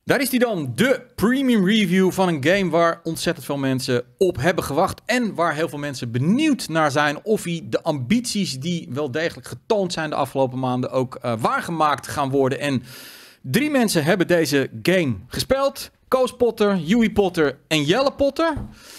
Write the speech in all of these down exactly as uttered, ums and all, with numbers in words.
Daar is die dan, de premium review van een game waar ontzettend veel mensen op hebben gewacht. En waar heel veel mensen benieuwd naar zijn of hij de ambities die wel degelijk getoond zijn de afgelopen maanden ook uh, waargemaakt gaan worden. En drie mensen hebben deze game gespeeld. Koos Potter, Joey Potter en Jelle Potter.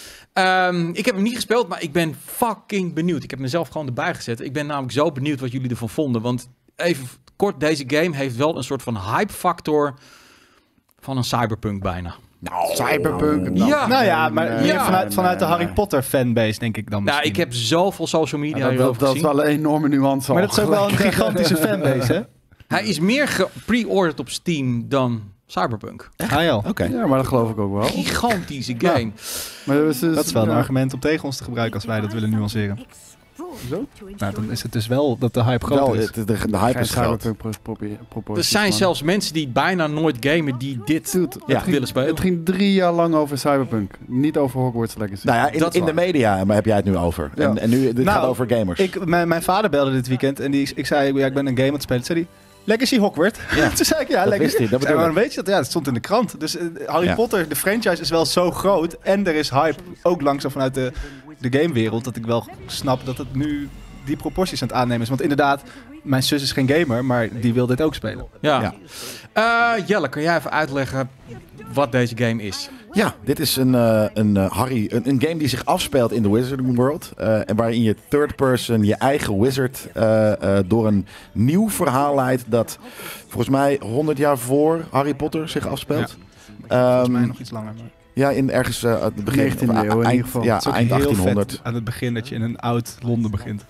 Um, ik heb hem niet gespeeld, maar ik ben fucking benieuwd. Ik heb mezelf gewoon erbij gezet. Ik ben namelijk zo benieuwd wat jullie ervan vonden. Want even kort, deze game heeft wel een soort van hype factor van een Cyberpunk bijna. Nou, Cyberpunk. Nou, ja. Nou ja, maar nee, meer ja. vanuit, vanuit de nee, Harry nee. Potter fanbase, denk ik dan Nou, misschien. ik heb zoveel social media Ja, dat, dat, hierover dat is gezien. wel een enorme nuance. Maar al dat is ook wel een gelijk. gigantische fanbase, hè? Hij is meer gepre-ordered op Steam dan Cyberpunk. Ah, ja. Oké. Ja, maar dat geloof ik ook wel. Gigantische game. Maar dat is, dus, Dat is wel een ja. argument om tegen ons te gebruiken als wij dat willen nuanceren. Zo? Nou, dan is het dus wel dat de hype groot Wel, is. het- de, de, de hype Geen is groot. Cyberpunk pro- probeer- Er proporties, zijn man. zelfs mensen die bijna nooit gamen die dit Dude, Ja. het ging, willen spelen. Het ging drie jaar lang over Cyberpunk. Niet over Hogwarts Legacy. Nou ja, in, Dat is in de waar. media maar heb jij het nu over. Ja. En, en nu dit Nou, gaat over gamers. Ik, mijn, mijn vader belde dit weekend en die, ik zei, ja, ik ben een game aan het spelen. Toen zei hij, Legacy Hogwarts. Ja. Toen zei ik, ja, Dat Legacy. wist hij, dat Ik zei, bedoel ik. waarom weet je dat? Ja, het stond in de krant. Dus uh, Harry Ja. Potter, de franchise is wel zo groot. En er is hype, ook langzaam vanuit de, de gamewereld. Dat ik wel snap dat het nu die proporties aan het aannemen is. Want inderdaad, mijn zus is geen gamer, maar die wil dit ook spelen. Ja. Uh, Jelle, kan jij even uitleggen wat deze game is? Ja, dit is een, uh, een, uh, Harry, een, een game die zich afspeelt in de Wizarding World. Uh, en waarin je third person je eigen wizard uh, uh, door een nieuw verhaal leidt dat volgens mij honderd jaar voor Harry Potter zich afspeelt. Volgens Um, mij nog iets langer. Maar Ja, in ergens uh, het begin negentiende of, uh, eeuw in eind, ieder geval. Ja, het is ook eind heel achttienhonderd. vet aan het begin dat je in een oud Londen begint.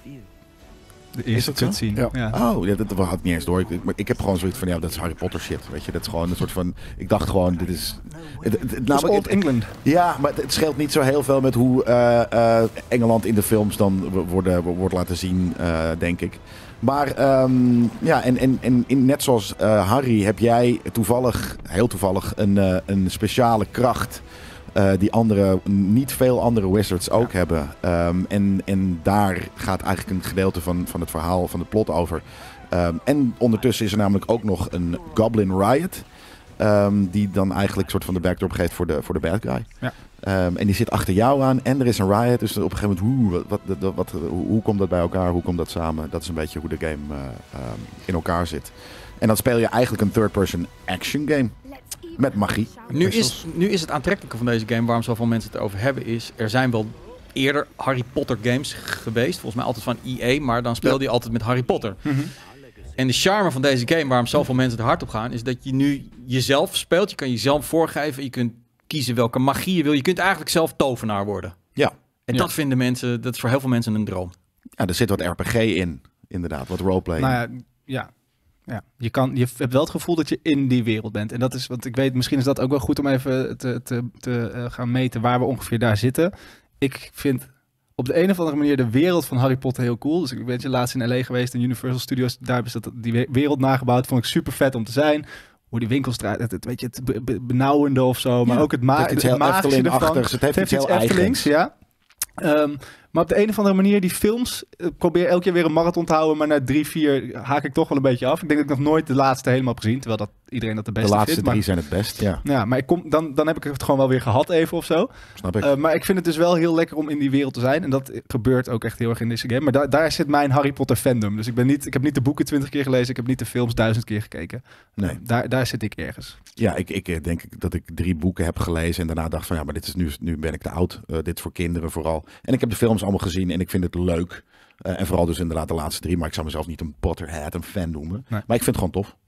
De eerste dat zo? cutscene. Ja. Ja. Oh, ja, dat had ik niet eens door. Ik, ik, ik heb gewoon zoiets van, ja, dat is Harry Potter shit. Weet je, dat is gewoon een soort van. Ik dacht gewoon, dit is. Het, het, het, Dat is namelijk, Old het- England. ja, maar het scheelt niet zo heel veel met hoe uh, uh, Engeland in de films dan wo- worden, wordt laten zien, uh, denk ik. Maar um, ja, en, en, en in, net zoals uh, Harry heb jij toevallig, heel toevallig, een, uh, een speciale kracht. Uh, die andere, niet veel andere wizards ook Ja. hebben. Um, en, en daar gaat eigenlijk een gedeelte van, van het verhaal, van het plot over. Um, en ondertussen is er namelijk ook nog een Goblin Riot. Um, die dan eigenlijk soort van de backdrop geeft voor de, voor de bad guy. Ja. Um, en die zit achter jou aan en er is een riot. Dus op een gegeven moment, hoe, wat, wat, wat, hoe, hoe komt dat bij elkaar? Hoe komt dat samen? Dat is een beetje hoe de game uh, um, in elkaar zit. En dan speel je eigenlijk een third-person action game. Met magie. Nu is, nu is het aantrekkelijke van deze game, waarom zoveel mensen het over hebben, is er zijn wel eerder Harry Potter games geweest. Volgens mij altijd van E A, maar dan speelde je altijd met Harry Potter. Mm-hmm. En de charme van deze game, waarom zoveel mensen er hard op gaan, is dat je nu jezelf speelt. Je kan jezelf voorgeven. Je kunt kiezen welke magie je wil. Je kunt eigenlijk zelf tovenaar worden. Ja. En Ja. dat vinden mensen, dat is voor heel veel mensen een droom. Ja, er zit wat R P G in. Inderdaad, wat roleplay. Nou ja, ja. ja. Je, kan, je hebt wel het gevoel dat je in die wereld bent. En dat is, want ik weet, misschien is dat ook wel goed om even te, te, te uh, gaan meten waar we ongeveer daar zitten. Ik vind op de een of andere manier de wereld van Harry Potter heel cool. Dus ik ben je laatst in L A geweest in Universal Studios. Daar hebben ze dat, die we- wereld nagebouwd. Vond ik super vet om te zijn. Hoe die winkels eruit, het, het, weet je, het be- be- benauwende of zo. Maar Ja, ook het, ma- het heeft iets het heel magische ervan. Efteling-achtigs. Het heeft iets heel Eftelings, ja. Um, maar op de een of andere manier, die films, ik probeer elke keer weer een marathon te houden, maar na drie, vier haak ik toch wel een beetje af. Ik denk dat ik nog nooit de laatste helemaal heb gezien, terwijl dat iedereen dat de de beste laatste vindt. drie Maar, zijn het best, ja. ja, maar ik kom, dan, dan heb ik het gewoon wel weer gehad even of zo. Snap ik. Uh, maar ik vind het dus wel heel lekker om in die wereld te zijn. En dat gebeurt ook echt heel erg in deze game. Maar da- daar zit mijn Harry Potter fandom. Dus ik, ben niet, ik heb niet de boeken twintig keer gelezen. Ik heb niet de films duizend keer gekeken. Nee. Uh, daar, daar zit ik ergens. Ja, ik, ik eh, denk dat ik drie boeken heb gelezen en daarna dacht van ja, maar dit is nu, nu ben ik te oud. Uh, dit is voor kinderen vooral. En ik heb de films allemaal gezien en ik vind het leuk. Uh, en vooral dus inderdaad de laatste drie. Maar ik zou mezelf niet een Potterhead, een fan noemen. Nee. Maar ik vind het gewoon tof.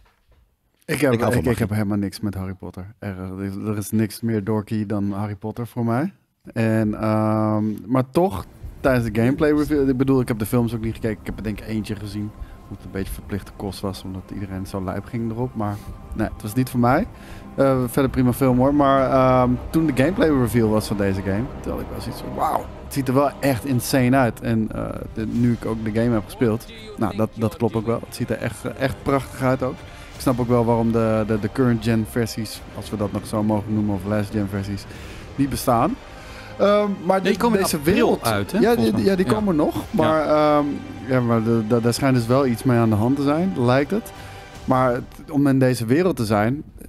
Ik heb, Ik hou van ik, ik magie. heb helemaal niks met Harry Potter. Er, er- er is niks meer dorky dan Harry Potter voor mij. En, ehm, maar toch, tijdens de gameplay review... Ik bedoel, ik heb de films ook niet gekeken. Ik heb er denk ik eentje gezien. Hoe het een beetje verplichte kost was, omdat iedereen zo lijp ging erop. Maar nee, het was niet voor mij. Uh, verder prima film hoor. Maar ehm, toen de gameplay reveal was van deze game... Toen had ik wel zoiets van, wauw. Het ziet er wel echt insane uit. En uh, de, nu ik ook de game heb gespeeld... Nou, dat, dat klopt ook wel. Het ziet er echt, echt prachtig uit ook. Ik snap ook wel waarom de, de, de current gen versies, als we dat nog zo mogen noemen, of last gen versies, niet bestaan. Um, maar Nee, die komen in deze april wereld uit, hè, Ja, volgens die, mij. ja, die Ja. komen nog. Maar, ja. Um, ja, maar de, de, daar schijnt dus wel iets mee aan de hand te zijn, lijkt het. Maar het- om in deze wereld te zijn,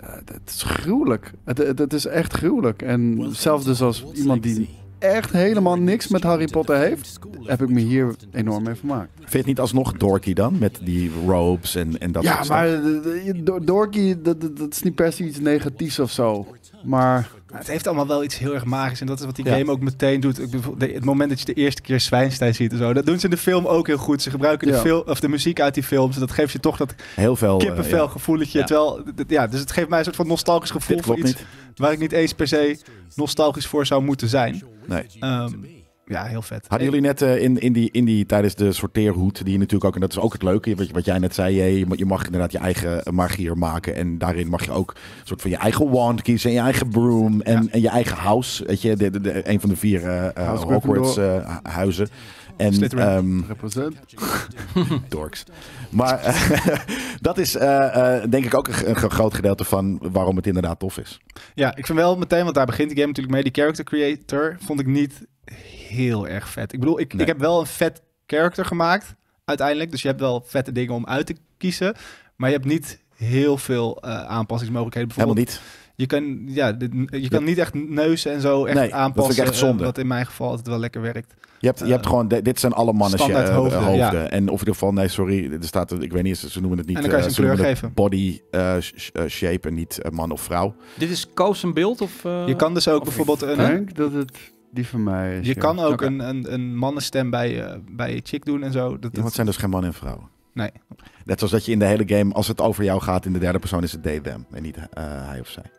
uh, het is gruwelijk. Het, het, het is echt gruwelijk. En zelfs dus als iemand die echt helemaal niks met Harry Potter heeft, heb ik me hier enorm mee vermaakt. Vind je het niet alsnog dorky dan? Met die robes en, en dat ja, soort maar stuff? de, de, dorky, dat, dat, dat is niet per se iets negatiefs of zo. Maar Het heeft allemaal wel iets heel erg magisch. En dat is wat die Ja. game ook meteen doet. Ik bedoel, de, het moment dat je de eerste keer Zwijnstein ziet en zo. Dat doen ze in de film ook heel goed. Ze gebruiken de, Ja. fil- of de muziek uit die films. Dat geeft je toch dat Heel veel... eh, kippenvel ja. gevoeletje. Ja. Terwijl, d- d- ja, dus het geeft mij een soort van nostalgisch gevoel Dit voor klopt iets niet. waar ik niet eens per se nostalgisch voor zou moeten zijn. Nee. Ehm, ja, heel vet. Hadden jullie net uh, in, in, die, in die tijdens de sorteerhoed, die je natuurlijk ook, en dat is ook het leuke, wat, wat jij net zei, je, je mag- je mag inderdaad je eigen magier maken en daarin mag je ook een soort van je eigen wand kiezen en je eigen broom en, Ja. en je eigen house, weet je, de, de, de- een van de vier uh, uh, House Hogwarts uh, huizen. En Slytherin. ehm represent. dorks. Maar uh, dat is uh, uh, denk ik ook een, een groot gedeelte van waarom het inderdaad tof is. Ja, ik vind wel meteen, want daar begint die game natuurlijk mee. Die character creator vond ik niet heel erg vet. Ik bedoel, ik, Nee. ik heb wel een vet character gemaakt uiteindelijk. Dus je hebt wel vette dingen om uit te kiezen. Maar je hebt niet heel veel uh, aanpassingsmogelijkheden. Helemaal Bijvoorbeeld, niet. je kan, ja, dit- je kan niet echt neuzen en zo echt Nee, dat vind ik aanpassen. echt zonde. uh, wat in mijn geval altijd wel lekker werkt. Je hebt, je hebt gewoon, de- dit zijn alle mannen Standaard uh, hoofden, hoofden. ja. En of in ieder geval, nee, sorry, er staat, ik weet niet, ze noemen het niet. En dan kan je uh, ze een ze kleur noemen het geven. Body uh, sh- uh, shape en niet uh, man of vrouw. Dit is custom beeld of... uh, Je kan dus ook of- bijvoorbeeld Ik een... denk dat het die van mij is. Je ja. kan ook Oké. een, een, een mannenstem bij, uh, bij je chick doen en zo. Dat, Ja, dat, het zijn dus geen man en vrouw. Nee. Net zoals dat je in de hele game, als het over jou gaat in de derde persoon, is het they, them. En niet uh, hij of zij.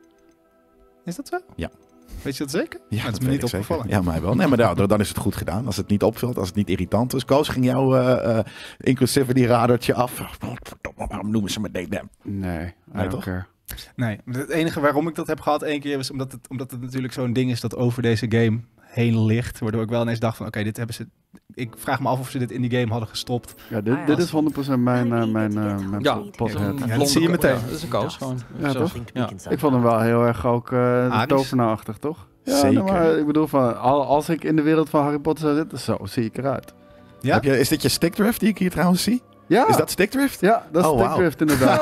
Is dat zo? Ja. Weet je dat zeker? Ja, dat is me weet niet ik zeker. opgevallen. Ja, mij wel. Nee, maar nou, dan is het goed gedaan. Als het niet opvult, als het niet irritant is. Koos, ging jouw uh, uh, inclusivity radertje af? Waarom noemen ze me they, them? Nee, I Nee, don't toch? care. Nee, het enige waarom ik dat heb gehad één keer was omdat het, omdat het natuurlijk zo'n ding is dat over deze game heen ligt. Waardoor ik wel ineens dacht van oké, dit hebben ze... Ik vraag me af of ze dit in die game hadden gestopt. Ja, dit, dit is honderd procent mijn, uh, mijn, uh, mijn Ja, pothead. zo'n Ja, dat blonde zie je ko- meteen. Ja, dat is een koos gewoon. Ja, Zo. toch? Ja. Ik vond hem wel heel erg ook uh, Arisch. tovenaarachtig, toch? Ja, Zeker. nee, maar ik bedoel, van, al- als ik in de wereld van Harry Potter zou zitten, zo zie ik eruit. Ja? Heb je, is dit je stickdrift die ik hier trouwens zie? Ja, Is dat stickdrift? ja, dat is Oh, oh, wauw. Stickdrift inderdaad.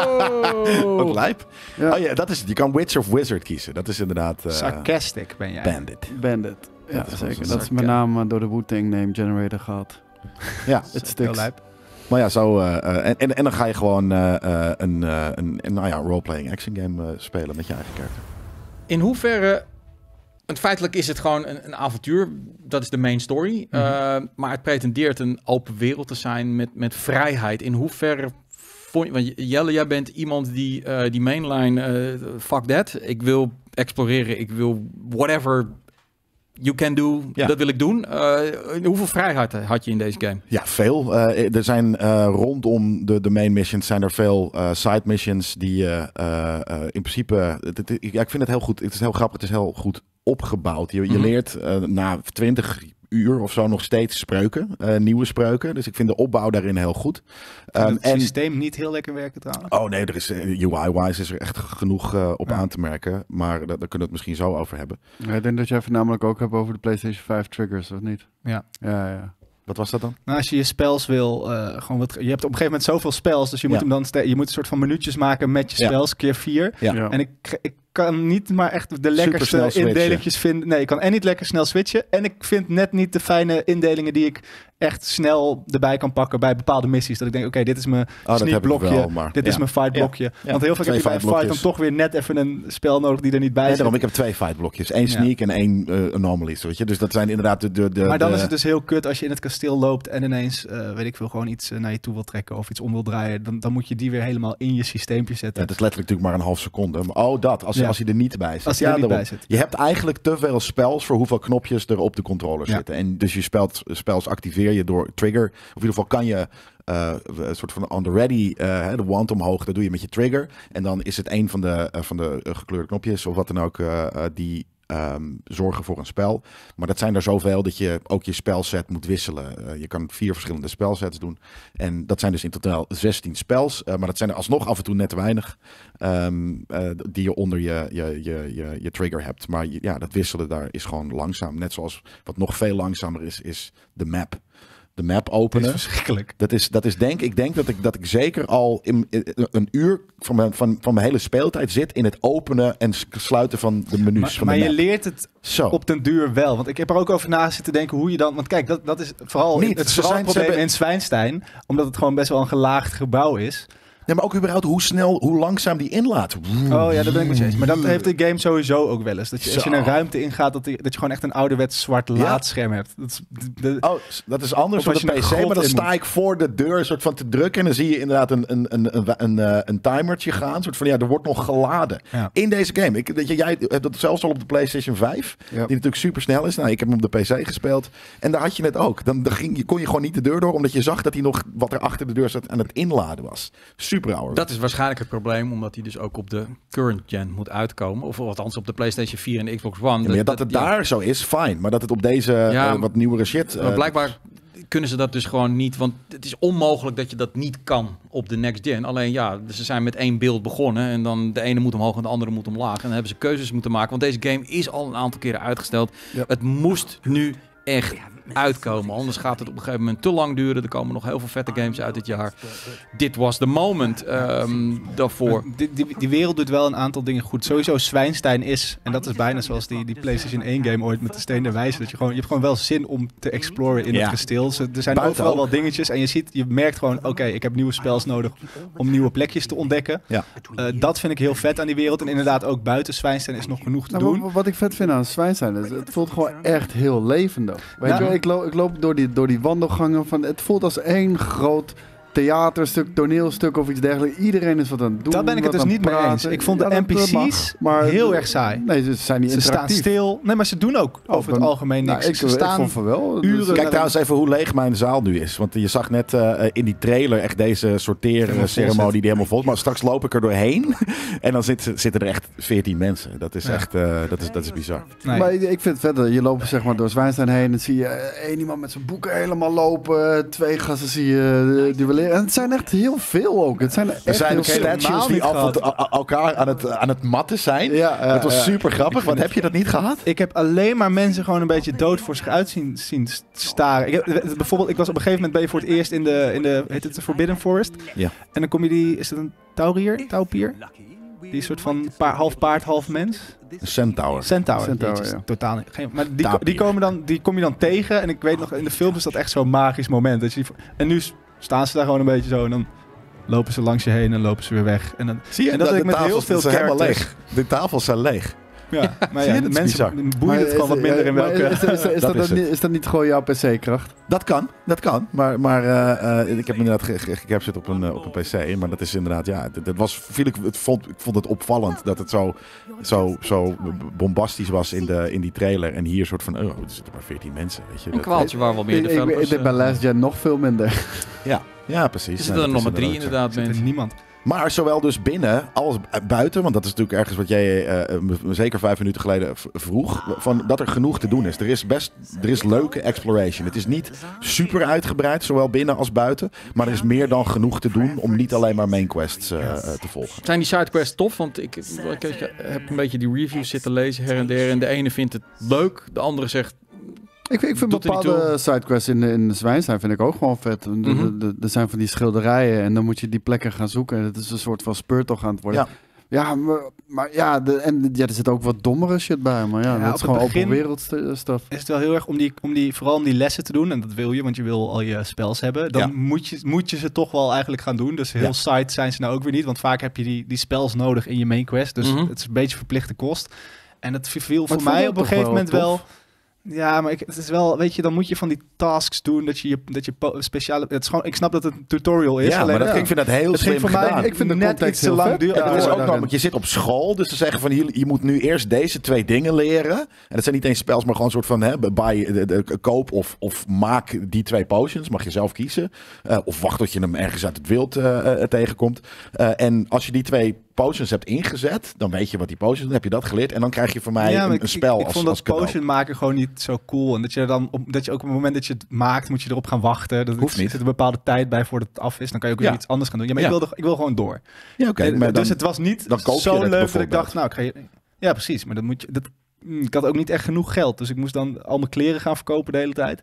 Ja. Ook lijp. Ja. Oh ja, dat is het. Je kan Witch of Wizard kiezen. Dat is inderdaad uh, Sarcastic ben jij. Bandit. Bandit. Ja, dat is zeker. gewoon Dat is zo'n mijn naam uh, door de Wu-Tang Name Generator gehad. Ja, Het Heel sticks. lijp. maar ja, zo... uh, uh, en, en, en dan ga je gewoon uh, uh, een, uh, een, een nou ja, role-playing action game uh, spelen met je eigen karakter. In hoeverre... Want feitelijk is het gewoon een, een avontuur. Dat is de main story. Mhm. Uh, maar het pretendeert een open wereld te zijn met, met vrijheid. In hoeverre... Vond, want Jelle, jij bent iemand die uh, die mainline... Uh, fuck that. Ik wil exploreren. Ik wil whatever you can do. Ja. Dat wil ik doen. Uh, hoeveel vrijheid had je in deze game? Ja, veel. Uh, er zijn uh, rondom de, de main missions zijn er veel uh, side missions die uh, uh, uh, in principe... Het, het, ja, ik vind het heel goed. Het is heel grappig. Het is heel goed opgebouwd. Je, je Mhm. leert uh, na twintig uur of zo nog steeds spreuken. Uh, nieuwe spreuken. Dus ik vind de opbouw daarin heel goed. Um, Um, het en systeem niet heel lekker werken trouwens. Oh nee, er is uh, U I-wise is er echt genoeg uh, op Ja. aan te merken. Maar daar, daar kunnen we het misschien zo over hebben. Ja, ik denk dat jij voornamelijk ook hebt over de PlayStation vijf triggers, of niet? Ja. Ja, ja. Wat was dat dan? Nou, als je je spels wil, uh, gewoon wat, je hebt op een gegeven moment zoveel spels, dus je moet Ja. hem dan, ste- je moet een soort van minuutjes maken met je Ja. spels keer vier. Ja. Ja. En ik, ik kan niet maar echt de lekkerste snel switchen. indelingjes vinden. Nee, ik kan en niet lekker snel switchen. En ik vind net niet de fijne indelingen die ik echt snel erbij kan pakken bij bepaalde missies. Dat ik denk, oké, dit is mijn Oh, dat sneak heb ik blokje. wel, maar... Dit is ja. mijn fight blokje. Ja. Want heel vaak Twee heb je bij een fight dan fightblokjes. toch weer net even een spel nodig die er niet bij Nee, zit. daarom, ik heb twee fightblokjes. Eén Ja. sneak en één uh, anomalies, weet je. Dus dat zijn inderdaad de... de, de Maar dan de- is het dus heel kut als je in het kasteel loopt en ineens, uh, weet ik veel, gewoon iets uh, naar je toe wil trekken of iets om wil draaien. Dan, dan moet je die weer helemaal in je systeempje Ja, zetten. het is letterlijk natuurlijk maar een half seconde. Maar oh, dat. Als, Ja. als je er niet bij zit. Als hij er Ja, niet daarom. bij zit. Je hebt eigenlijk te veel spels voor hoeveel knopjes er op de controller Ja. zitten. En dus je spelt, spels activeer je door trigger. Of in ieder geval kan je uh, een soort van on the ready, uh, de wand omhoog. Dat doe je met je trigger. En dan is het een van de, uh, van de uh, gekleurde knopjes of wat dan ook uh, uh, die... Um, zorgen voor een spel. Maar dat zijn er zoveel dat je ook je spelset moet wisselen. Uh, je kan vier verschillende spelsets doen. En dat zijn dus in totaal zestien spels. Uh, maar dat zijn er alsnog af en toe net te weinig. Um, uh, die je onder je, je, je, je, je trigger hebt. Maar je, ja, dat wisselen daar is gewoon langzaam. Net zoals wat nog veel langzamer is, is de map. de map Het openen. is verschrikkelijk. Dat is, dat is denk ik, denk dat ik dat ik zeker al in, in- een uur van mijn, van, van mijn hele speeltijd zit in het openen en s- sluiten van de menus. Maar, van maar de je map. leert het Zo. op den duur wel. Want ik heb er ook over na zitten denken hoe je dan... Want kijk, dat, dat is vooral Niet. het Ze vooral zijn- ze probleem hebben- in Zwijnstein. Omdat het gewoon best wel een gelaagd gebouw is. Ja, maar ook überhaupt hoe snel, hoe langzaam die inlaat. Oh ja, dat ben ik met je eens. Maar dat heeft de game sowieso ook wel eens. Dat je, als je Zo. een ruimte ingaat, dat, die- dat je gewoon echt een ouderwets zwart Ja. laadscherm hebt. Dat is, de, Oh, dat is anders Of op als de je een P C, grot maar dan in sta moet. ik voor de deur een soort van te drukken en dan zie je inderdaad een, een, een, een, een, eh, een timertje gaan. Een soort van, ja, er wordt nog geladen Ja. in deze game. Ik, weet je, jij hebt dat zelfs al op de PlayStation vijf, Ja. die natuurlijk super snel is. Nou, ik heb hem op de P C gespeeld en daar had je het ook. Dan, dan ging, je kon je gewoon niet de deur door, omdat je zag dat hij nog wat er achter de deur zat aan het inladen was. Super ouder. Dat is waarschijnlijk het probleem, omdat hij dus ook op de current gen moet uitkomen. Of althans op de PlayStation vier en de Xbox One. Ja, maar ja, dat het ja. daar zo is, fijn. Maar dat het op deze Ja, eh, wat nieuwere shit... Maar eh, blijkbaar kunnen ze dat dus gewoon niet, want het is onmogelijk dat je dat niet kan op de next gen. Alleen ja, ze zijn met één beeld begonnen en dan de ene moet omhoog en de andere moet omlaag. En dan hebben ze keuzes moeten maken, want deze game is al een aantal keren uitgesteld. Ja. Het moest nu echt uitkomen, anders gaat het op een gegeven moment te lang duren. Er komen nog heel veel vette games uit dit jaar. Dit was the moment um, daarvoor. die, die, die wereld doet wel een aantal dingen goed. Sowieso Zwijnstein is, en dat is bijna zoals die, die PlayStation één game ooit met de Steen der Wijze. Dat je gewoon, je hebt gewoon wel zin om te exploren in Ja. het kasteel. Ze- Er zijn Buiten overal ook. wel dingetjes en je ziet, je merkt gewoon, oké, ik heb nieuwe spels nodig om nieuwe plekjes te ontdekken. Ja. Uh, dat vind ik heel vet aan die wereld. En inderdaad ook buiten Zwijnstein is nog genoeg te Nou, doen. wat, wat ik vet vind aan Zwijnstein is, het voelt gewoon echt heel levendig. Weet Ja. je wel, ik, loop, ik loop door die, door die wandelgangen van, het voelt als één groot theaterstuk, toneelstuk of iets dergelijks. Iedereen is wat aan het doen. Daar ben ik het wat dus aan niet mee praten. eens. Ik vond de Ja, dat- dat N P C's mag, maar heel erg saai. Nee, ze zijn niet Ze staan interactief. stil. Nee, maar ze doen ook over het dan- algemeen niks. Nou, ik, ze ik staan vond van wel. uren- Dus, Kijk, Kijk trouwens even hoe leeg mijn zaal nu is. Want je zag net eh, in die trailer echt deze Helemaal sorteren vol ceremonie zit. die helemaal vol is. Maar straks loop ik er doorheen en dan zit, zitten er echt veertien mensen. Dat is Ja. echt eh, dat is, dat is bizar. Nee. Maar ik, ik vind het verder, je loopt zeg maar door Zwijnstein heen en dan zie je eh, één iemand met zijn boeken helemaal lopen, twee gasten zie je uh, duelleren. En het zijn echt heel veel ook. Het zijn echt Er zijn heel veel. helemaal statues die niet af, gehad. a- a- elkaar aan het, aan het matten zijn. Ja, ja, dat was ja. super grappig. Wat heb je dat niet gehad? Ik heb alleen maar mensen gewoon een beetje dood voor zich uit zien, zien staren. Ik heb, bijvoorbeeld, ik was op een gegeven moment ben je voor het eerst in de, in de heet het de Forbidden Forest. Ja. En dan kom je die, is het een taurier, taupier? Die soort van paar, half paard, half mens. Een centaur. Centaur. Centaur, Jezus, ja. totaal niet. Geen, maar die, Tapier. die, komen dan, die kom je dan tegen. En ik weet nog, in de film is dat echt zo'n magisch moment. Dat je, die- en nu staan ze daar gewoon een beetje zo. En dan lopen ze langs je heen en lopen ze weer weg. En dan, Zie je? En dat de ik met heel tafels veel zijn helemaal characters. leeg. De tafels zijn leeg. ja, maar Zie je, ja, dat de is mensen bizar. boeien het gewoon wat minder in maar welke... Is, is, is, is, Dat dat, is dan het. niet- is dat niet gewoon jouw P C-kracht? Dat kan, dat kan. Maar, maar eh, eh, ik heb inderdaad ge- ge- gecaptured op een, eh, op een P C. Maar dat is inderdaad, ja, dat, dat was, viel ik, het vond, ik vond het opvallend dat het zo, zo, zo bombastisch was in, de, in die trailer. En hier soort van, oh, er zitten maar veertien mensen. Weet je. Een Dat- kwaaltje waar wel meer Ik, ik, ik developers... denk bij eh, Last Gen nog veel minder. Ja, ja, precies. er Nee, zitten er dat nog is maar drie inderdaad zo. inderdaad, Zit er mensen. niemand. Maar zowel dus binnen als buiten, want dat is natuurlijk ergens wat jij eh, me- me zeker vijf minuten geleden v- vroeg, van dat er genoeg te doen is. Er is best, er is leuke exploration. Het is niet super uitgebreid, zowel binnen als buiten, maar er is meer dan genoeg te doen om niet alleen maar main quests eh, eh, te volgen. Zijn die sidequests tof? Want ik, ik, ik heb een beetje die reviews zitten lezen her en der. En de ene vindt het leuk, de andere zegt... Ik, ik vind Doet er niet bepaalde sidequests in de, in de Zwijnstein vind ik ook gewoon vet. Er Mhm. de, er zijn van die schilderijen en dan moet je die plekken gaan zoeken. Het is een soort van speurtocht aan het worden. Ja. Ja, maar, maar ja, de, en ja, er zit ook wat dommere shit bij. Maar ja, Ja, dat op is het gewoon begin- open wereld st- stuff. Is het wel heel erg om die, om die, vooral om die lessen te doen. En dat wil je, want je wil al je spels hebben. Dan Ja. moet, je, moet je ze toch wel eigenlijk gaan doen. Dus heel Ja. side zijn ze nou ook weer niet. Want vaak heb je die, die spels nodig in je main quest. Dus Mhm. het is een beetje verplichte kost. En dat viel Maar voor het vond mij ik op een toch gegeven moment wel... tof. Ja, maar ik, het is wel, weet je, dan moet je van die tasks doen dat je, je dat je po- speciale, het is gewoon, ik snap dat het een tutorial is. Ja, alleen, maar dat, ja. ik vind dat heel het ging slim voor mij, gedaan. ik vind De het net context iets te heel lang vet. duren. En Ja, dat is hoor, ook daarin. nog, want je zit op school, dus ze zeggen van hier, je moet nu eerst deze twee dingen leren. En dat zijn niet eens spels, maar gewoon een soort van hè, buy, de, de, koop of, of maak die twee potions, mag je zelf kiezen. Uh, of wacht tot je hem ergens uit het wild uh, uh, tegenkomt. Uh, en als je die twee potions hebt ingezet, dan weet je wat die potions doen, dan heb je dat geleerd. En dan krijg je van mij Ja, maar een, ik, een spel ik, ik als, vond als dat cadeau. potion maken gewoon niet zo cool. En dat je er dan op, dat je ook op het moment dat je het maakt, moet je erop gaan wachten. Dat Hoeft er niet. zit een bepaalde tijd bij voordat het af is. Dan kan je ook weer Ja. iets anders gaan doen. Ja, maar Ja. ik, wilde, ik wil gewoon door. Ja, oké. En, maar dan- dus het was niet dan koop je zo het leuk dat ik bijvoorbeeld. dacht, nou, ik ga je... Ja, precies. Maar dat moet je... Dat, mm, ik had ook niet echt genoeg geld. Dus ik moest dan al mijn kleren gaan verkopen de hele tijd. ja.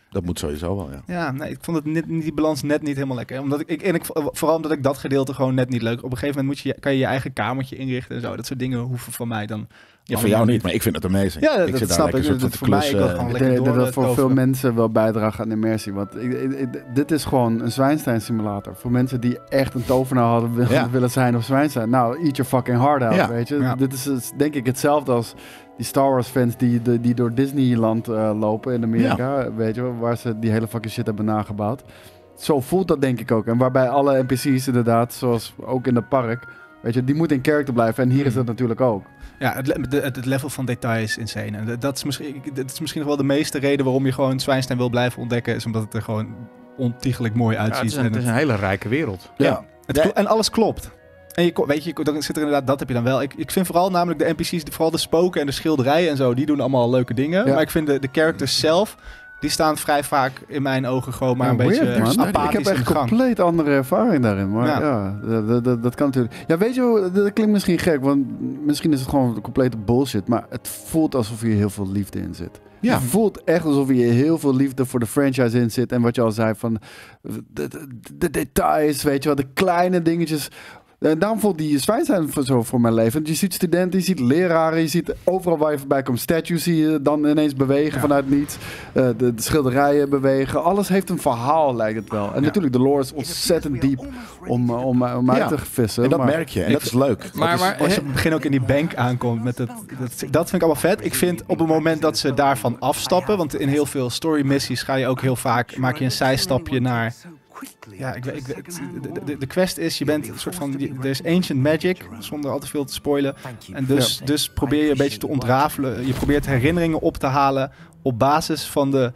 Dat moet sowieso wel, ja. Ja, nee, ik vond het net, die balans net niet helemaal lekker. Omdat ik, ik, en ik, vooral omdat ik dat gedeelte gewoon net niet leuk. Op een gegeven moment moet je, kan je je eigen kamertje inrichten en zo. Dat soort dingen hoeven van mij dan... Ja, voor jou niet, maar ik vind het amazing. Ja, dat, ik dat snap ik. Soort Dat voor mij, ik wil gewoon Ik lekker denk door dat dat voor toveren. veel mensen wel bijdraagt aan immersie. Want ik, ik, ik- dit is gewoon een Zwijnstein simulator. Voor mensen die echt een tovenaar hadden willen, Ja. willen zijn of Zwijnstein. Nou, eat your fucking heart out, Ja. weet je. Ja. Dit is, is denk ik hetzelfde als die Star Wars fans die, de, die door Disneyland eh, lopen in Amerika. Weet je, wel, waar ze die hele fucking shit hebben nagebouwd. Zo voelt dat denk ik ook. En waarbij alle N P C's inderdaad, zoals ook in het park... Weet je, die moeten in character blijven. En hier is dat natuurlijk ook. Ja, het, le- de- het, het level van detail is insane. En dat is, misschien, dat is misschien nog wel de meeste reden waarom je gewoon Zwijnstein wil blijven ontdekken. Is omdat het er gewoon ontiegelijk mooi Ja, uitziet. het, is een, en het is het- een hele rijke wereld. Ja. Het Ja. klo- en alles klopt. En je, ko- weet je, dan zit er inderdaad, dat heb je dan wel. Ik, ik vind vooral namelijk de N P C's, die- vooral de spoken en de schilderijen en zo, die doen allemaal leuke dingen. Ja. Maar ik vind de, de characters zelf, die staan vrij vaak in mijn ogen gewoon maar Ja, een beetje weird, man. apathisch Ik heb in de echt gang. compleet andere ervaring daarin. Maar Ja. ja, dat, dat- dat, dat kan natuurlijk. Ja, weet je, hoe- dat klinkt misschien gek, want misschien is het gewoon complete bullshit. Maar het voelt alsof hier heel veel liefde in zit. Ja. Het voelt echt alsof hier heel veel liefde voor de franchise in zit. En wat je al zei van de, de, de details, weet je wel, de kleine dingetjes. En daarom voelt die Zwijnstein voor- zo voor mijn leven. Want je ziet studenten, je ziet leraren, je ziet overal waar je voorbij komt statues zie je dan ineens bewegen Ja. vanuit niets. Uh, de, de schilderijen bewegen. Alles heeft een verhaal, lijkt het wel. En Ja. natuurlijk, de lore is ontzettend diep om, uh, om, uh, om uit Ja. te vissen. En dat maar- merk je. En Ik- dat is leuk. Maar, Dat is- maar Als je op het begin ook in die bank aankomt, met het, dat, dat vind ik allemaal vet. Ik vind op het moment dat ze daarvan afstappen, want in heel veel story missies ga je ook heel vaak, maak je een zijstapje naar... Ja, ik, weet- ik, weet- de, de, de quest is, je bent een soort van, je- er is ancient magic, zonder al te veel te spoilen. En dus, dus probeer je een beetje te ontrafelen. Je probeert herinneringen op te halen op basis van de...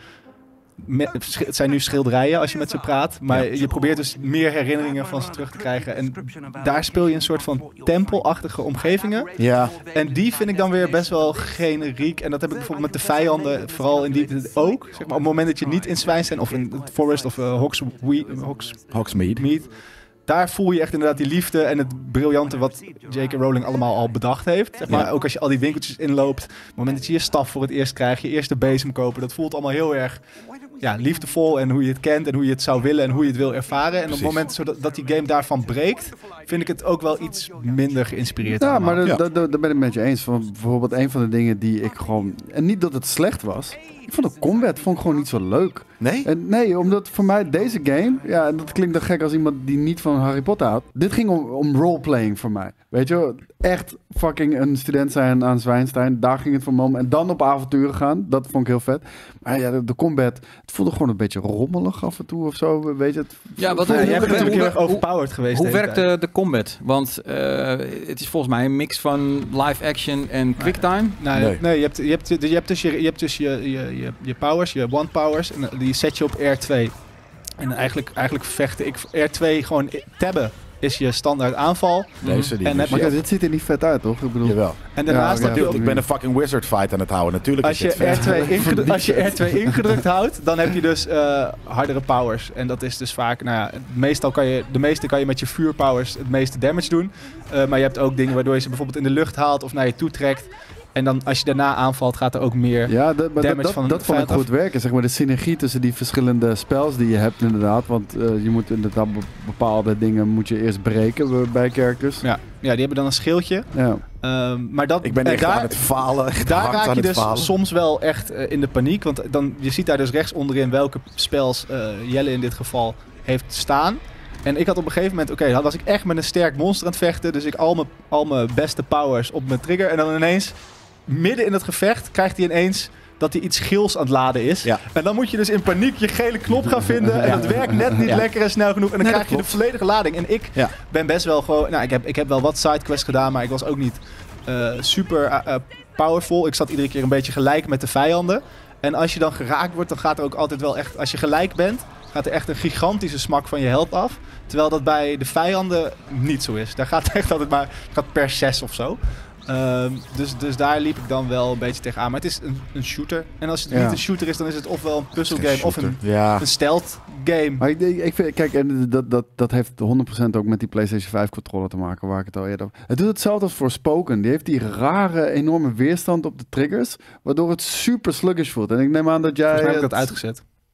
me- het zijn nu schilderijen als je met ze praat, maar je probeert dus meer herinneringen van ze terug te krijgen. En daar speel je een soort van tempelachtige omgevingen. ja, En die vind ik dan weer best wel generiek. En dat heb ik bijvoorbeeld met de vijanden, vooral in die ook. Zeg maar, op het moment dat je niet in Zwijnstein of in het Forest of uh, Hogsmeade, Hogs, Hogsmeade. Meat. Daar voel je echt inderdaad die liefde en het briljante wat J K. Rowling allemaal al bedacht heeft. Zeg maar, Ja. ook als je al die winkeltjes inloopt. Op het moment dat je je staf voor het eerst krijgt, je eerste bezem kopen. Dat voelt allemaal heel erg ja, liefdevol en hoe je het kent en hoe je het zou willen en hoe je het wil ervaren. En op Precies. het moment zodat, dat die game daarvan breekt, vind ik het ook wel iets minder geïnspireerd. Ja, allemaal. maar Ja. dat, dat, dat ben ik met je eens. Van bijvoorbeeld een van de dingen die ik gewoon... En niet dat het slecht was. Ik vond de combat vond ik gewoon niet zo leuk. Nee? En nee, omdat voor mij deze game... Ja, en dat klinkt dan gek als iemand die niet van Harry Potter houdt. Dit ging om, om roleplaying voor mij. Weet je wel? Echt fucking een student zijn aan Zwijnstein. Daar ging het voor me om. En dan op avonturen gaan. Dat vond ik heel vet. Maar ja, de, de combat... Het voelde gewoon een beetje rommelig af en toe of zo. Weet je het? Ja, wat- Ja, hoe- jij bent hoe- natuurlijk heel erg hoe- overpowered geweest. Hoe de hele werkt tijd. de, de combat? Want eh, het is volgens mij een mix van live action en quicktime. Nee, Nee. nee. je, hebt, je, hebt, je hebt dus, je, je, hebt dus je, je, je, je powers, je one powers. En die zet je op R twee. En eigenlijk, eigenlijk vechten ik R twee gewoon tabben is je standaard aanval. Deze die En dus- heb Maar je- ja, dit ziet er niet vet uit, toch? Ik bedoel... Jawel. En daarnaast Ja, heb ja. je Ik ben een fucking wizard fight aan het houden. Natuurlijk als is je, dit vet. R twee ingedrukt, als je R twee ingedrukt houdt, dan heb je dus eh, hardere powers. En dat is dus vaak, nou ja, meestal kan je, de meeste kan je met je vuurpowers het meeste damage doen. Eh, maar je hebt ook dingen waardoor je ze bijvoorbeeld in de lucht haalt of naar je toe trekt. En dan als je daarna aanvalt, gaat er ook meer. Ja, dat, maar dat, damage dat, van dat vond ik vijand goed werken. Zeg maar de synergie tussen die verschillende spells die je hebt inderdaad. Want eh, je moet inderdaad be- bepaalde dingen moet je eerst breken bij characters. Ja, ja, die hebben dan een schildje. Ja. Ehm, maar dat, Ik ben en echt daar, aan het falen. Echt daar hard raak aan je het dus falen. soms wel echt eh, in de paniek. Want dan, je ziet daar dus rechts onderin welke spells eh, Jelle in dit geval heeft staan. En ik had op een gegeven moment, oké, dan was ik echt met een sterk monster aan het vechten. Dus ik al mijn, al mijn beste powers op mijn trigger. En dan ineens, midden in het gevecht, krijgt hij ineens dat hij iets gils aan het laden is. Ja. En dan moet je dus in paniek je gele knop gaan vinden. En Ja. dat werkt net niet Ja. lekker en snel genoeg. En dan Nee, krijg je dat de volledige lading. En ik Ja. ben best wel gewoon... Nou, ik heb, ik heb wel wat sidequests gedaan, maar ik was ook niet eh, super eh, eh, powerful. Ik zat iedere keer een beetje gelijk met de vijanden. En als je dan geraakt wordt, dan gaat er ook altijd wel echt... Als je gelijk bent, gaat er echt een gigantische smak van je held af. Terwijl dat bij de vijanden niet zo is. Daar gaat echt altijd maar... Het gaat per zes of zo. Ehm, dus, dus daar liep ik dan wel een beetje tegenaan. Maar het is een, een shooter. En als het Ja. niet een shooter is, dan is het ofwel een puzzelgame Geen of een, shooter. Ja. een stealth game. Maar ik, ik vind, kijk, en dat, dat, dat heeft honderd procent ook met die PlayStation vijf controller te maken, waar ik het al eerder over... Het doet hetzelfde als voor Spoken. Die heeft die rare, enorme weerstand op de triggers, waardoor het super sluggish voelt. En ik neem aan dat jij... Volgens mij heb ik het- dat uitgezet.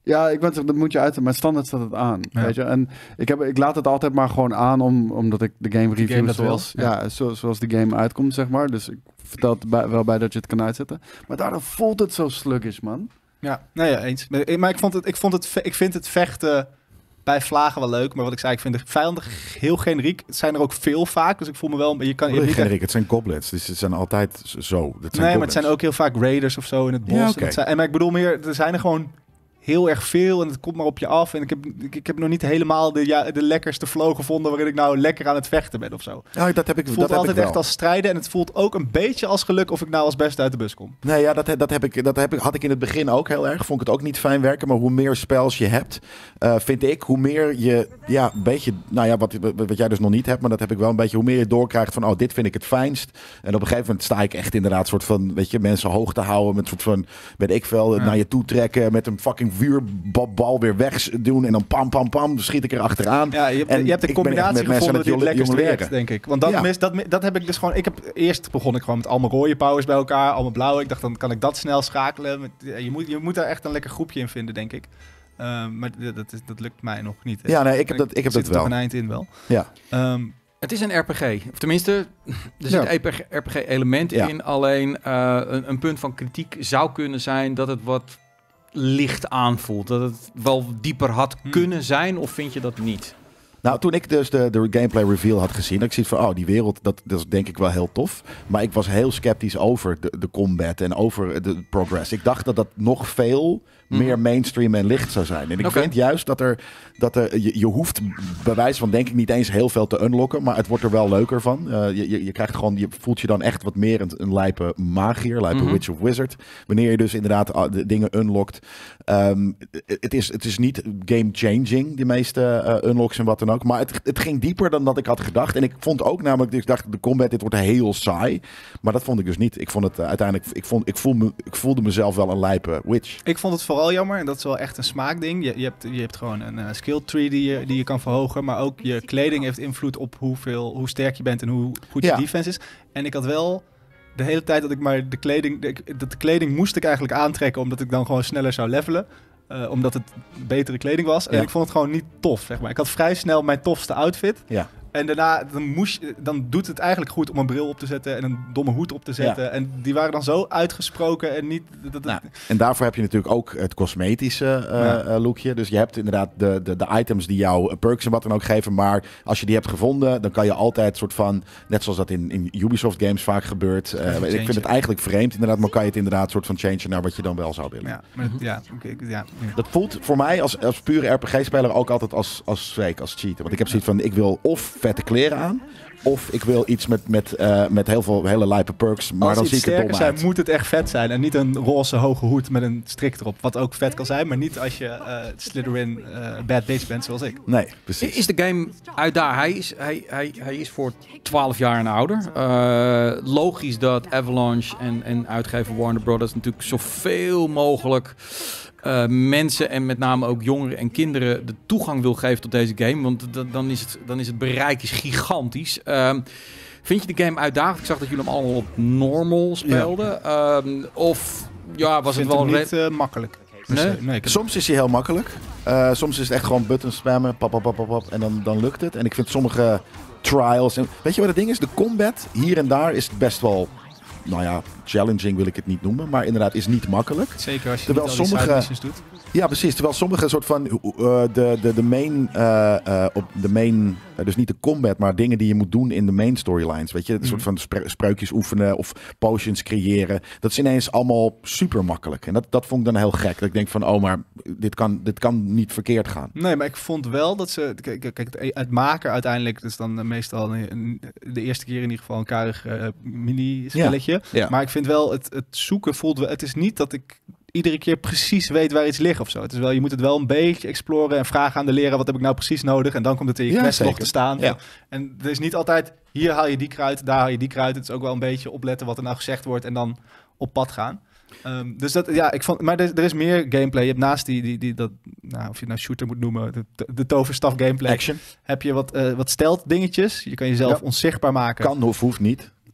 Ja, ik ben dat moet je uit, maar standaard staat het aan. Ja. Weet je? En ik, heb, ik laat het altijd maar gewoon aan, om, omdat ik de game review game dat zoals, wil, ja. Ja, zo, zoals de game uitkomt, zeg maar. Dus ik vertel het bij, wel bij dat je het kan uitzetten. Maar daardoor voelt het zo sluggish, man. Ja, nee, ja, eens. Maar, maar ik, vond het, ik, vond het, ve- ik vind het vechten bij vlagen wel leuk. Maar wat ik zei, ik vind de vijanden heel generiek. Het zijn er ook veel vaak, dus ik voel me wel... Je kan, je hebt niet echt- Generiek, het zijn goblets, dus het zijn altijd zo. Dat zijn nee, goblets. maar het zijn ook heel vaak raiders of zo in het bos. Ja, En oké. het zijn, en, maar ik bedoel meer, er zijn er gewoon heel erg veel en het komt maar op je af. En ik heb, ik, ik heb nog niet helemaal de, ja, de lekkerste flow gevonden waarin ik nou lekker aan het vechten ben of zo. Ja, dat heb ik, Het voelt dat heb altijd ik wel. echt als strijden en het voelt ook een beetje als geluk of ik nou als beste uit de bus kom. Nee, ja, dat, dat, heb ik, dat heb ik, had ik in het begin ook heel erg. Vond ik het ook niet fijn werken. Maar hoe meer spels je hebt, uh, vind ik, hoe meer je, ja, een beetje, nou ja, wat, wat jij dus nog niet hebt, maar dat heb ik wel een beetje, hoe meer je doorkrijgt van, oh, dit vind ik het fijnst. En op een gegeven moment sta ik echt inderdaad soort van, weet je, mensen hoog te houden met soort van, weet ik veel, Ja. naar je toe trekken, met een fucking vuurbal weer weg doen en dan pam, pam, pam, schiet ik er achteraan. Ja, je hebt, En je hebt de ik ben echt combinatie met mensen aan gevonden het die het jonge- lekkerst jongleren. werkt, denk ik. Want dat, Ja. mis, dat, dat heb ik dus gewoon... Ik heb, eerst begon ik gewoon met allemaal rode powers bij elkaar, allemaal blauwe. Ik dacht, dan kan ik dat snel schakelen. Met, ja, je, moet, je moet daar echt een lekker groepje in vinden, denk ik. Um, maar dat, dat, is, dat lukt mij nog niet. Hè. Ja, nee, ik heb dat, ik heb zit dat er toch wel. een eind in wel. Ja. Het Um, is een R P G. Of tenminste, er zit Ja. een R P G-element Ja. in. Alleen uh, een, een punt van kritiek zou kunnen zijn dat het wat licht aanvoelt. Dat het wel dieper had Hmm. kunnen zijn. Of vind je dat niet? Nou, toen ik dus de, de gameplay reveal had gezien, had ik zoiets van, oh, die wereld, dat, dat is denk ik wel heel tof. Maar ik was heel sceptisch over de, de combat en over de progress. Ik dacht dat dat nog veel Mhm. meer mainstream en licht zou zijn. En ik Oké. vind juist dat er, dat er je, je hoeft bij wijze van denk ik niet eens heel veel te unlocken, maar het wordt er wel leuker van. Uh, je, je, je krijgt gewoon, je voelt je dan echt wat meer een, een lijpe magier, lijpe Mhm. witch of wizard. Wanneer je dus inderdaad uh, de dingen unlockt. Um, het, is, het is niet game-changing, die meeste uh, unlocks en wat dan ook. Maar het, het ging dieper dan dat ik had gedacht. En ik vond ook namelijk, ik dacht de combat, dit wordt heel saai. Maar dat vond ik dus niet. Ik vond het uh, uiteindelijk, ik, vond, ik, voel me, ik voelde mezelf wel een lijpe witch. ik vond het vooral jammer, en dat is wel echt een smaakding. Je, je, hebt, je hebt gewoon een uh, skill tree die je, die je kan verhogen. Maar ook je kleding heeft invloed op hoeveel, hoe sterk je bent en hoe goed je Ja. defense is. En ik had wel de hele tijd dat ik maar de kleding... De, dat de kleding moest ik eigenlijk aantrekken, omdat ik dan gewoon sneller zou levelen. Uh, omdat het betere kleding was. En Ja. ik vond het gewoon niet tof, zeg maar. Ik had vrij snel mijn tofste outfit. Ja. En daarna dan moest, je- dan doet het eigenlijk goed om een bril op te zetten en een domme hoed op te zetten. En die waren dan zo uitgesproken en niet... Dat, dat, Nou, en daarvoor heb je natuurlijk ook het cosmetische uh, Ja. uh, lookje. Dus je hebt inderdaad de, de, de items die jou uh, perks en wat dan ook geven. Maar als je die hebt gevonden, dan kan je altijd soort van... Net zoals dat in, in Ubisoft games vaak gebeurt. Uh, ik vind het eigenlijk vreemd inderdaad. Maar kan je het inderdaad soort van changen naar wat je dan wel zou willen. ja, maar, het- ja, oké, ik- ja, ja. Dat voelt voor mij als, als pure R P G-speler ook altijd als, als fake, als cheaten. Want ik heb zoiets van, ik wil of vette kleren aan... Of ik wil iets met, met, uh, met heel veel hele lijpe perks, maar Als dan iets zie ik er sterker dom zijn, uit. moet het echt vet zijn. En niet een roze hoge hoed met een strik erop. Wat ook vet kan zijn, maar niet als je uh, Slytherin uh, bad bitch bent zoals ik. Nee, precies. Is de game uit daar? Hij is, hij, hij, hij is voor twaalf jaar en ouder. Uh, logisch dat Avalanche en, en uitgever Warner Brothers natuurlijk zoveel mogelijk uh, mensen en met name ook jongeren en kinderen de toegang wil geven tot deze game. Want d- dan, is het, dan is het bereik is gigantisch. Uh, vind je de game uitdagend? Ik zag dat jullie hem allemaal op normal speelden. Ja. Uh, of ja, was Ik het vind wel... hem niet uh, makkelijk. Dus, Nee? uh, nee, ik heb- Soms is hij heel makkelijk. Uh, soms is het echt gewoon buttons spammen, pap, pap, pap, pap, pap, en dan, dan lukt het. En ik vind sommige trials... En, weet je wat het ding is? De combat hier en daar is best wel... Nou ja, challenging wil ik het niet noemen, maar inderdaad is niet makkelijk. Zeker als je Terwijl niet al die sommige- side missions doet. Ja, precies. Terwijl sommige soort van uh, de, de, de main, uh, uh, op de main, uh, dus niet de combat, maar dingen die je moet doen in de main storylines. Weet je, een Mhm. soort van spre- spreukjes oefenen of potions creëren. Dat is ineens allemaal super makkelijk. En dat, dat vond ik dan heel gek. Dat ik denk van, oh, maar dit kan, dit kan niet verkeerd gaan. Nee, maar ik vond wel dat ze... Kijk, kijk, het, het maken uiteindelijk, dus dan uh, meestal een, een- de eerste keer in ieder geval een karig uh, mini-spelletje. Ja. Maar ik vind wel, het, het zoeken voelt wel... Het is niet dat ik iedere keer precies weet waar iets ligt of zo. Het is wel, je moet het wel een beetje exploren en vragen aan de leraar, wat heb ik nou precies nodig? En dan komt het in je Ja, quest nog zeker. te staan. Ja. En er is niet altijd, hier haal je die kruid, daar haal je die kruid. Het is ook wel een beetje opletten wat er nou gezegd wordt en dan op pad gaan. Um, dus dat, ja, ik vond, maar er, er is meer gameplay. Je hebt naast die, die, die dat, nou, of je het nou shooter moet noemen, de, de toverstaf gameplay, Action heb je wat, uh, wat stealth dingetjes. Je kan jezelf Ja. onzichtbaar maken. kan of hoeft niet.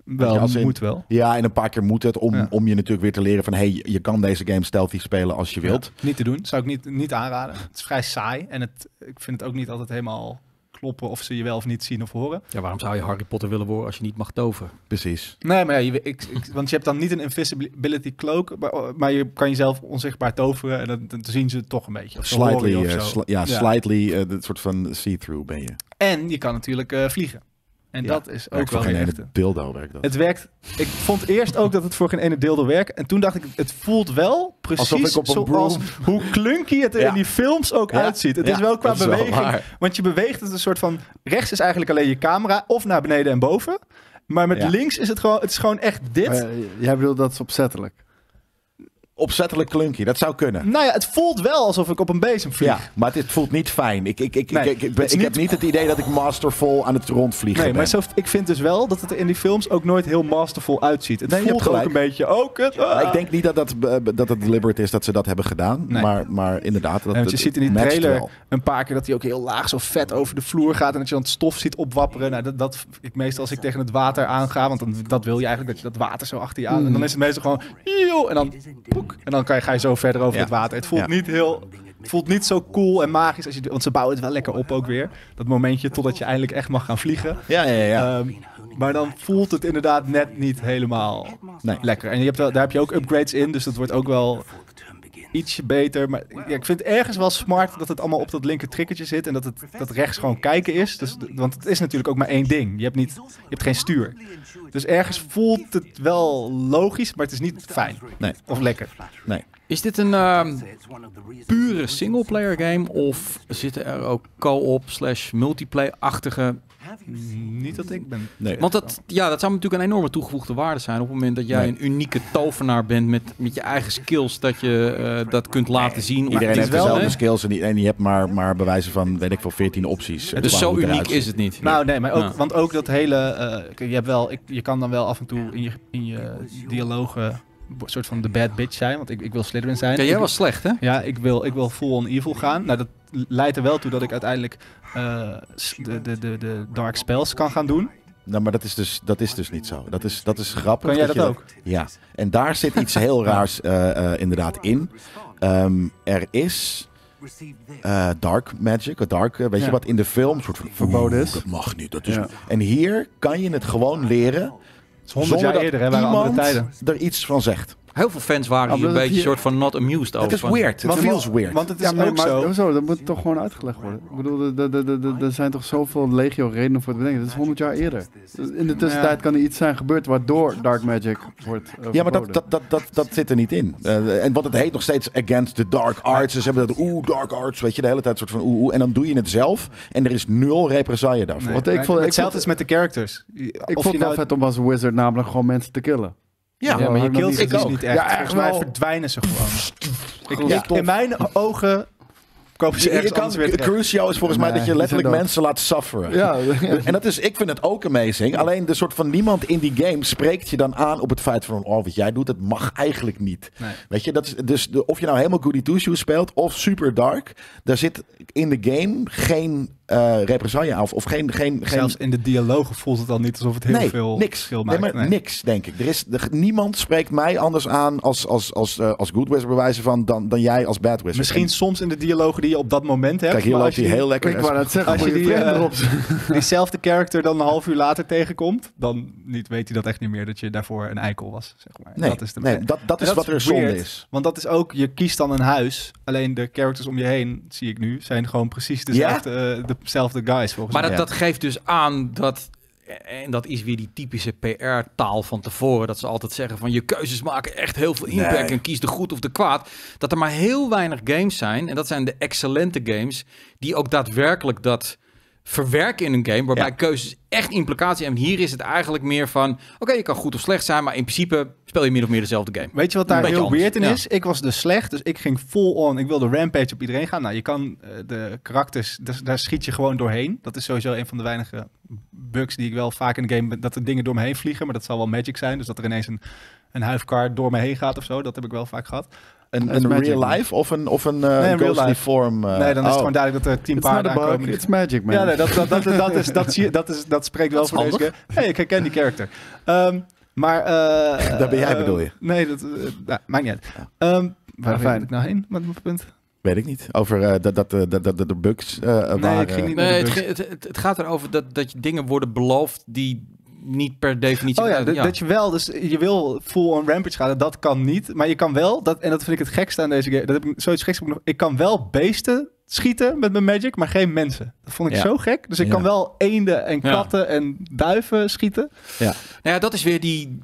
Wel, als in- moet wel. Ja, en een paar keer moet het om, Ja. om je natuurlijk weer te leren van... hey, je kan deze game stealthy spelen als je wilt. Niet te doen, zou ik niet, niet aanraden. Het is vrij saai en het, ik vind het ook niet altijd helemaal kloppen of ze je wel of niet zien of horen. Ja, waarom zou je Harry Potter willen worden als je niet mag toveren? Precies. Nee, maar ja, je, ik, ik, want je hebt dan niet een invisibility cloak, maar, maar je kan jezelf onzichtbaar toveren en dan, dan zien ze het toch een beetje. Of ze horen Slightly, je of eh, zo. sli- ja, Ja. slightly, eh, dat soort van see-through ben je. En je kan natuurlijk eh, vliegen. En Ja, dat is ook Werkt wel voor geen weer ene echt... dildo werkt dat. Het werkt. Ik vond eerst ook dat het voor geen ene deelde werkt. En toen dacht ik, het voelt wel Alsof precies ik op een zoals hoe clunky het er Ja. in die films ook Ja. uitziet. Het Ja, is wel qua dat is wel beweging. waar. Want je beweegt het een soort van... Rechts is eigenlijk alleen je camera. Of naar beneden en boven. Maar met Ja. links is het gewoon... Het is gewoon echt dit. Maar, eh, jij bedoelt dat is opzettelijk. Opzettelijk clunky, dat zou kunnen. Nou ja, het voelt wel alsof ik op een bezem vlieg. Ja, maar het voelt niet fijn. Ik, ik, ik, Nee, ik, ik, ik, ben- het is ik heb niet- niet het idee dat ik masterful aan het rondvliegen Nee, ben. maar zo, ik vind dus wel dat het er in die films ook nooit heel masterful uitziet. Het Nee, je voelt hebt ook gelijk. een beetje... Oh, kut. ah. Maar ik denk niet dat, dat, eh, dat het deliberate is dat ze dat hebben gedaan. Nee. Maar, maar inderdaad, dat, Ja, want je dat- ziet in die matcht trailer wel. een paar keer dat hij ook heel laag zo vet over de vloer gaat en dat je dan het stof ziet opwapperen. Nou, dat, dat ik meestal als ik tegen het water aanga, want dan, dat wil je eigenlijk, dat je dat water zo achter je aan. En dan is het meestal gewoon, "Joe," en dan poek, en dan kan je, ga je zo verder over Ja. het water. Het voelt Ja. niet heel, het voelt niet zo cool en magisch als je, want ze bouwen het wel lekker op ook weer. Dat momentje totdat je eindelijk echt mag gaan vliegen. Ja, ja, ja. Ehm, maar dan voelt het inderdaad net niet helemaal Nee. lekker. En je hebt wel, daar heb je ook upgrades in, dus dat wordt ook wel ietsje beter. Maar ja, ik vind het ergens wel smart dat het allemaal op dat linker triggertje zit en dat het dat rechts gewoon kijken is. Dus, want het is natuurlijk ook maar één ding. Je hebt, niet, je hebt geen stuur. Dus ergens voelt het wel logisch, maar het is niet fijn. Nee. Of lekker. Nee. Is dit een ehm, pure singleplayer game of zitten er ook co-op slash multiplayer-achtige... Niet dat ik ben. Nee. Want dat, ja, dat zou natuurlijk een enorme toegevoegde waarde zijn op het moment dat jij Nee. een unieke tovenaar bent met, met je eigen skills, dat je eh, dat kunt laten zien. Iedereen het is heeft wel, dezelfde hè? skills en, die, en je hebt maar, maar bewijzen van, weet ik veel, veertien opties. Dus qua zo hoe het uniek eruit ziet. is het niet. Nou, nee, maar ook, Ja. want ook dat hele. eh, kijk, je hebt wel, ik, je kan dan wel af en toe in je, in je dialogen een soort van de bad bitch zijn, want ik, ik wil Slytherin zijn. Ja, jij Ik- was slecht, hè? Ja, ik wil, ik wil full on evil gaan. Nou, dat leidt er wel toe dat ik uiteindelijk eh, s- de, de, de, de dark spells kan gaan doen. Nou, maar dat is, dus, dat is dus niet zo. Dat is, dat is grappig. Kan jij dat je ook? Ja, en daar zit iets heel raars eh, eh, inderdaad in. Ehm, er is eh, dark magic, of dark, eh, weet Ja. je wat in de film soort van Verboden oeh, is. Dat mag niet. Dat is, Ja. En hier kan je het gewoon leren Het is honderd zonder jaar dat eerder, hè, waren iemand andere tijden. er iets van zegt. Heel veel fans waren Ja, hier een maar dat beetje je- soort van not amused over. Het is van- weird. Het Want- feels weird. Want het is Ja, maar, ook maar zo. hoezo? Dat moet toch gewoon uitgelegd worden. Ik bedoel, er- er- er- er- er zijn toch zoveel legio redenen voor het bedenken. Dat is honderd jaar eerder. In de tussentijd kan er iets zijn gebeurd waardoor dark magic wordt uh, Ja, maar dat, verboden. dat, dat, dat, dat zit er niet in. Eh, en wat het heet nog steeds Against the Dark Arts. Dus ze hebben dat oeh, Dark Arts, weet je, de hele tijd soort van oeh, oeh. En dan doe je het zelf en er is nul represaille daarvoor. Nee, Wat ik maar vond- ik hetzelfde vond- is met de characters. Ik Of vond je het wel nou- vet om als wizard namelijk gewoon mensen te killen. Ja, Ja, maar je had ik nog kills niet ze dus gezien. niet echt. Ja, echt Volgens mij wel. verdwijnen ze gewoon. Ik, Ja, ik- tof. in mijn ogen kopen ze Je, je ergens kan, anders weer terecht. Crucio is volgens mij Nee, dat je die letterlijk zijn dood. mensen laat sufferen. Ja, En dat is, ik vind het ook amazing. Alleen de soort van niemand in die game spreekt je dan aan op het feit van, oh, wat jij doet, dat mag eigenlijk niet. Nee. Weet je, dat is dus de, of je nou helemaal Goody Two Shoes speelt of super dark, daar zit in de game geen eh represaille af of geen, geen, geen Zelfs in de dialogen voelt het al niet alsof het heel nee, veel niks. verschil Nee, maakt. maar niks, denk ik. Er is, er, niemand spreekt mij anders aan als, als, als, eh, als Good Wizard bewijzen van dan, dan jij als Bad Wizard. Misschien En soms in de dialogen die je op dat moment hebt. kijk, hier maar loopt als hij je heel lekker. ik wou net zeggen, Als je moet je die, vriend eh, erop diezelfde character dan een half uur later tegenkomt, dan niet, weet hij dat echt niet meer dat je daarvoor een eikel was. Zeg maar. Nee, dat is de nee, dat, dat En is wat er zonde weird, is. Want dat is ook, je kiest dan een huis. Alleen de characters om je heen, zie ik nu, zijn gewoon precies dezelfde, eh, dezelfde guys volgens Maar mij. dat, dat geeft dus aan dat, en dat is weer die typische P R-taal van tevoren, dat ze altijd zeggen van je keuzes maken echt heel veel impact Nee. en kies de goed of de kwaad. Dat er maar heel weinig games zijn, en dat zijn de excellente games, die ook daadwerkelijk dat verwerken in een game, waarbij Ja. keuzes echt implicatie hebben. Hier is het eigenlijk meer van, oké, je kan goed of slecht zijn, maar in principe speel je min of meer dezelfde game. Weet je wat daar Een beetje heel anders, weird in ja. is? Ik was dus slecht, dus ik ging full on. Ik wilde rampage op iedereen gaan. Nou, je kan eh, de karakters, dus, daar schiet je gewoon doorheen. Dat is sowieso een van de weinige bugs die ik wel vaak in de game... dat er dingen door me heen vliegen, maar dat zal wel magic zijn. Dus dat er ineens een, een huifkar door me heen gaat of zo. Dat heb ik wel vaak gehad. Een, Dat is een Magic, real man. life of een, of een, uh, Nee, een real ghostly life. form? Uh, nee, dan is het oh. gewoon duidelijk dat er tien It's not paarden a bug, aankomen. it's magic, man. Ja, nee, dat, dat, dat, dat, is, dat, zie je, dat, is, dat spreekt wel Dat is voor deze handig. keer. Hey, ik herken die character. Um, maar... Uh, Daar ben jij, uh, bedoel je? Nee, dat uh, nou, maakt niet uit. Um, waar fijn. ben ik nou heen met mijn punt? Weet ik niet. Over uh, dat, dat, dat, dat, dat de bugs uh, Nee, waren. ik ging niet naar Nee, de het, bugs. ge- het, het gaat erover dat, dat je dingen worden beloofd die niet per definitie... Oh ja, uh, dat, dat je wel, dus je wil full on rampage gaan, dat kan niet. Maar je kan wel, dat, en dat vind ik het gekste aan deze game, dat heb ik zoiets geks heb ik nog. Ik kan wel beesten schieten met mijn magic, maar geen mensen. Dat vond ik Ja. zo gek. Dus ik Ja. kan wel eenden en Ja. katten en duiven schieten. Nou ja, dat is weer die...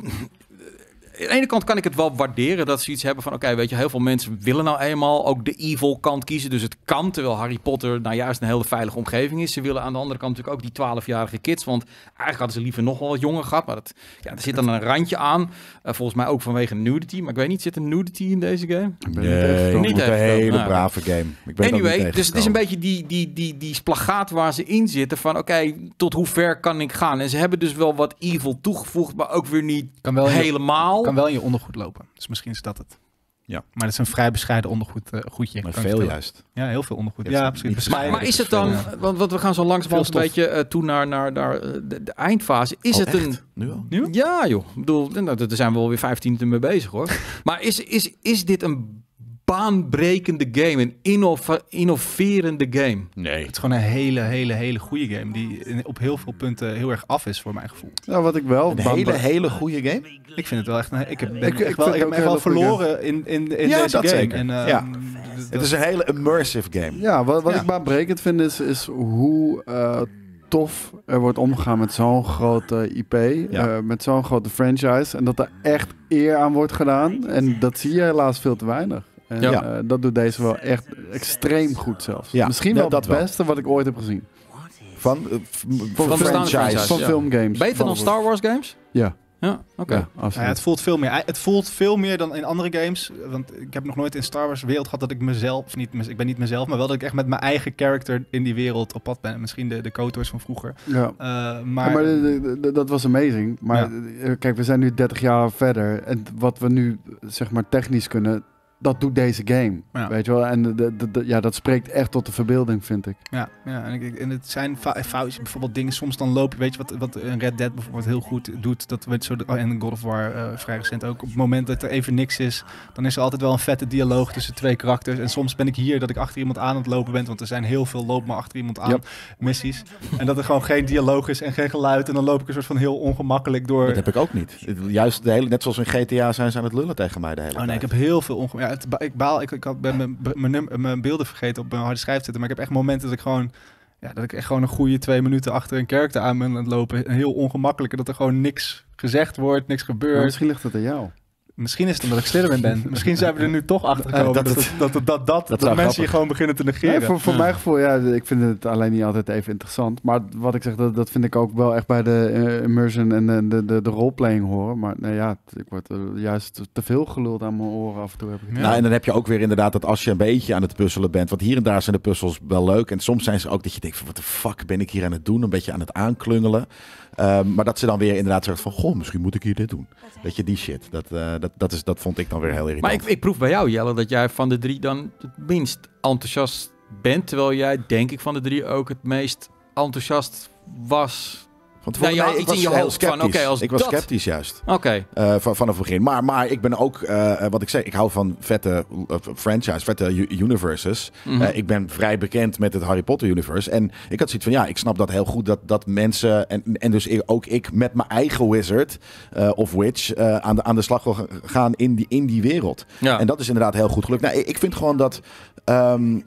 Aan de ene kant kan ik het wel waarderen dat ze iets hebben van... oké, weet je, heel veel mensen willen nou eenmaal ook de evil kant kiezen. Dus het kan, terwijl Harry Potter nou juist een hele veilige omgeving is. Ze willen aan de andere kant natuurlijk ook die twaalfjarige kids. Want eigenlijk hadden ze liever nog wel wat jonger gehad. Maar dat, ja, er zit dan een randje aan. Uh, volgens mij ook vanwege nudity. Maar ik weet niet, zit er nudity in deze game? Ik ben Nee, niet tegengekomen. Niet niet een tegengekomen. hele Nou, brave game. Ik ben Anyway, dus het is een beetje die, die, die, die splagaat waar ze in zitten. Van oké, tot hoe ver kan ik gaan? En ze hebben dus wel wat evil toegevoegd, maar ook weer niet Kan wel in je, helemaal. kan wel in je ondergoed lopen. Dus misschien is dat het. Ja. Maar dat is een vrij bescheiden ondergoed, uh, goedje. Maar kan ik veel vertellen. juist. Ja, heel veel ondergoed. Ja, Ja, het is precies. niet Bescheiden. Maar is het dan, Ja. want, want we gaan zo langzamerhand Veel een stof. beetje uh, toe naar, naar, naar uh, de, de eindfase. Is Oh, het een... echt? Nu al? Nu? Ja joh, ik bedoel, nou, daar zijn we alweer vijftien minuten mee bezig hoor. Maar is, is, is dit een baanbrekende game, een innova- innoverende game? Nee. Het is gewoon een hele, hele, hele goede game. Die in- op heel veel punten heel erg af is voor mijn gevoel. Nou, wat ik wel... Een bang- hele, hele goede game? Ik vind het wel echt... een- Ik heb, ben Ik- ik echt wel, vind ik het heb ook echt wel een hele goede verloren in, in, in Ja, deze dat game. zeker. En, uh, Ja. dus Het dat- is een hele immersive game. Ja, wat, wat Ja. ik baanbrekend vind is, is hoe uh, tof er wordt omgegaan met zo'n grote I P. Ja. uh, met zo'n grote franchise. En dat er echt eer aan wordt gedaan. En dat zie je helaas veel te weinig. En Ja. uh, dat doet deze wel echt extreem goed zelfs. Ja, Misschien ja, wel dat het wel. beste wat ik ooit heb gezien. Van, uh, f- Van bestaande franchise. franchise. Van ja. filmgames. Beter dan Star Wars games? Ja, Ja, oké. ja, Nou absoluut. ja, het voelt veel meer. Het voelt veel meer dan in andere games. Want ik heb nog nooit in Star Wars wereld gehad dat ik mezelf, of niet, ik ben niet mezelf, maar wel dat ik echt met mijn eigen character in die wereld op pad ben. Misschien de, de KOTOR's van vroeger. ja. Uh, Ja, maar, maar de- de- de- dat was amazing. Maar eh, kijk, we zijn nu dertig jaar verder. En wat we nu, zeg maar, technisch kunnen, dat doet deze game. Ja. Weet je wel? En de, de, de- de- ja, dat spreekt echt tot de verbeelding, vind ik. ja, ja en, ik, en het zijn fa- foutjes, bijvoorbeeld dingen. Soms dan loop je, weet je wat, wat een Red Dead bijvoorbeeld heel goed doet. Dat weet zo de, oh, en God of War uh, vrij recent ook. Op het moment dat er even niks is, dan is er altijd wel een vette dialoog tussen twee karakters. En soms ben ik hier dat ik achter iemand aan aan het lopen ben, want er zijn heel veel loop maar achter iemand aan Yep. missies. En dat er gewoon geen dialoog is en geen geluid. En dan loop ik een soort van heel ongemakkelijk door. Dat heb ik ook niet. Juist de hele, net zoals in G T A zijn ze aan het lullen tegen mij de hele Oh nee, ik tijd. heb heel veel onge... Ja, het, ba- ik baal, ik, ik had ben mijn, mijn, num- mijn beelden vergeten op mijn harde schijf zitten, maar ik heb echt momenten dat ik gewoon, ja, dat ik echt gewoon een goede twee minuten achter een character aan ben aan het lopen. En heel ongemakkelijk, en dat er gewoon niks gezegd wordt, niks Maar gebeurt. misschien ligt het aan jou. Misschien is het omdat ik Slytherin ben. Misschien zijn we er nu toch achter gekomen dat dat, het- dat, dat, dat, dat, dat, zou mensen je grappig. gewoon beginnen te negeren. Nee, voor voor Ja. mijn gevoel, ja, ik vind het alleen niet altijd even interessant. Maar wat ik zeg, dat, dat vind ik ook wel echt bij de eh, immersion en de, de, de, de roleplaying horen. Maar nee, ja, ik word er juist te veel geluld aan mijn oren af en toe. Heb ik. Ja. Nou, en dan heb je ook weer inderdaad dat als je een beetje aan het puzzelen bent, want hier en daar zijn de puzzels wel leuk. En soms zijn ze ook dat je denkt van, wat de fuck ben ik hier aan het doen? Een beetje aan het aanklungelen. Um, maar dat ze dan weer inderdaad zeggen van, goh, misschien moet ik hier dit doen. Weet je, die shit. Dat, uh, dat, dat, is, dat vond ik dan weer heel irritant. Maar ik, ik proef bij jou, Jelle, dat jij van de drie dan het minst enthousiast bent. Terwijl jij, denk ik, van de drie ook het meest enthousiast was. Van tevoren, Nou, je had nee, ik iets in was je heel hoofd van, sceptisch. oké, als ik was dat- sceptisch juist. Oké. Uh, van, vanaf het begin. Maar, maar ik ben ook, uh, wat ik zeg, ik hou van vette uh, franchise, vette u- universes. Mhm. Uh, ik ben vrij bekend met het Harry Potter universe. En ik had zoiets van, ja, ik snap dat heel goed dat, dat mensen, en, en dus ik, ook ik met mijn eigen wizard uh, of witch uh, aan, de, aan de slag wil g- gaan in die, in die wereld. Ja. En dat is inderdaad heel goed gelukt. Nou, ik, ik vind gewoon dat... Um,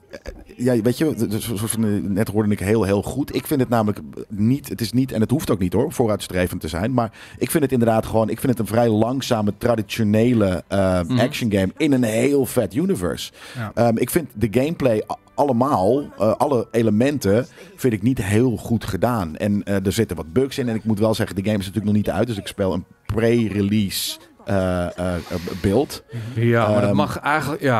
ja, weet je, zoals net hoorde ik heel, heel goed. Ik vind het namelijk niet, het is niet, en het hoeft ook niet hoor, vooruitstrevend te zijn. Maar ik vind het inderdaad gewoon, ik vind het een vrij langzame, traditionele uh, Mhm. action game in een heel vet universe. Ja. Um, ik vind de gameplay a- allemaal, uh, alle elementen, vind ik niet heel goed gedaan. En uh, er zitten wat bugs in. En ik moet wel zeggen, de game is natuurlijk nog niet uit. Dus ik speel een pre-release uh, uh, beeld. Ja, maar dat Ehm, mag eigenlijk, ja.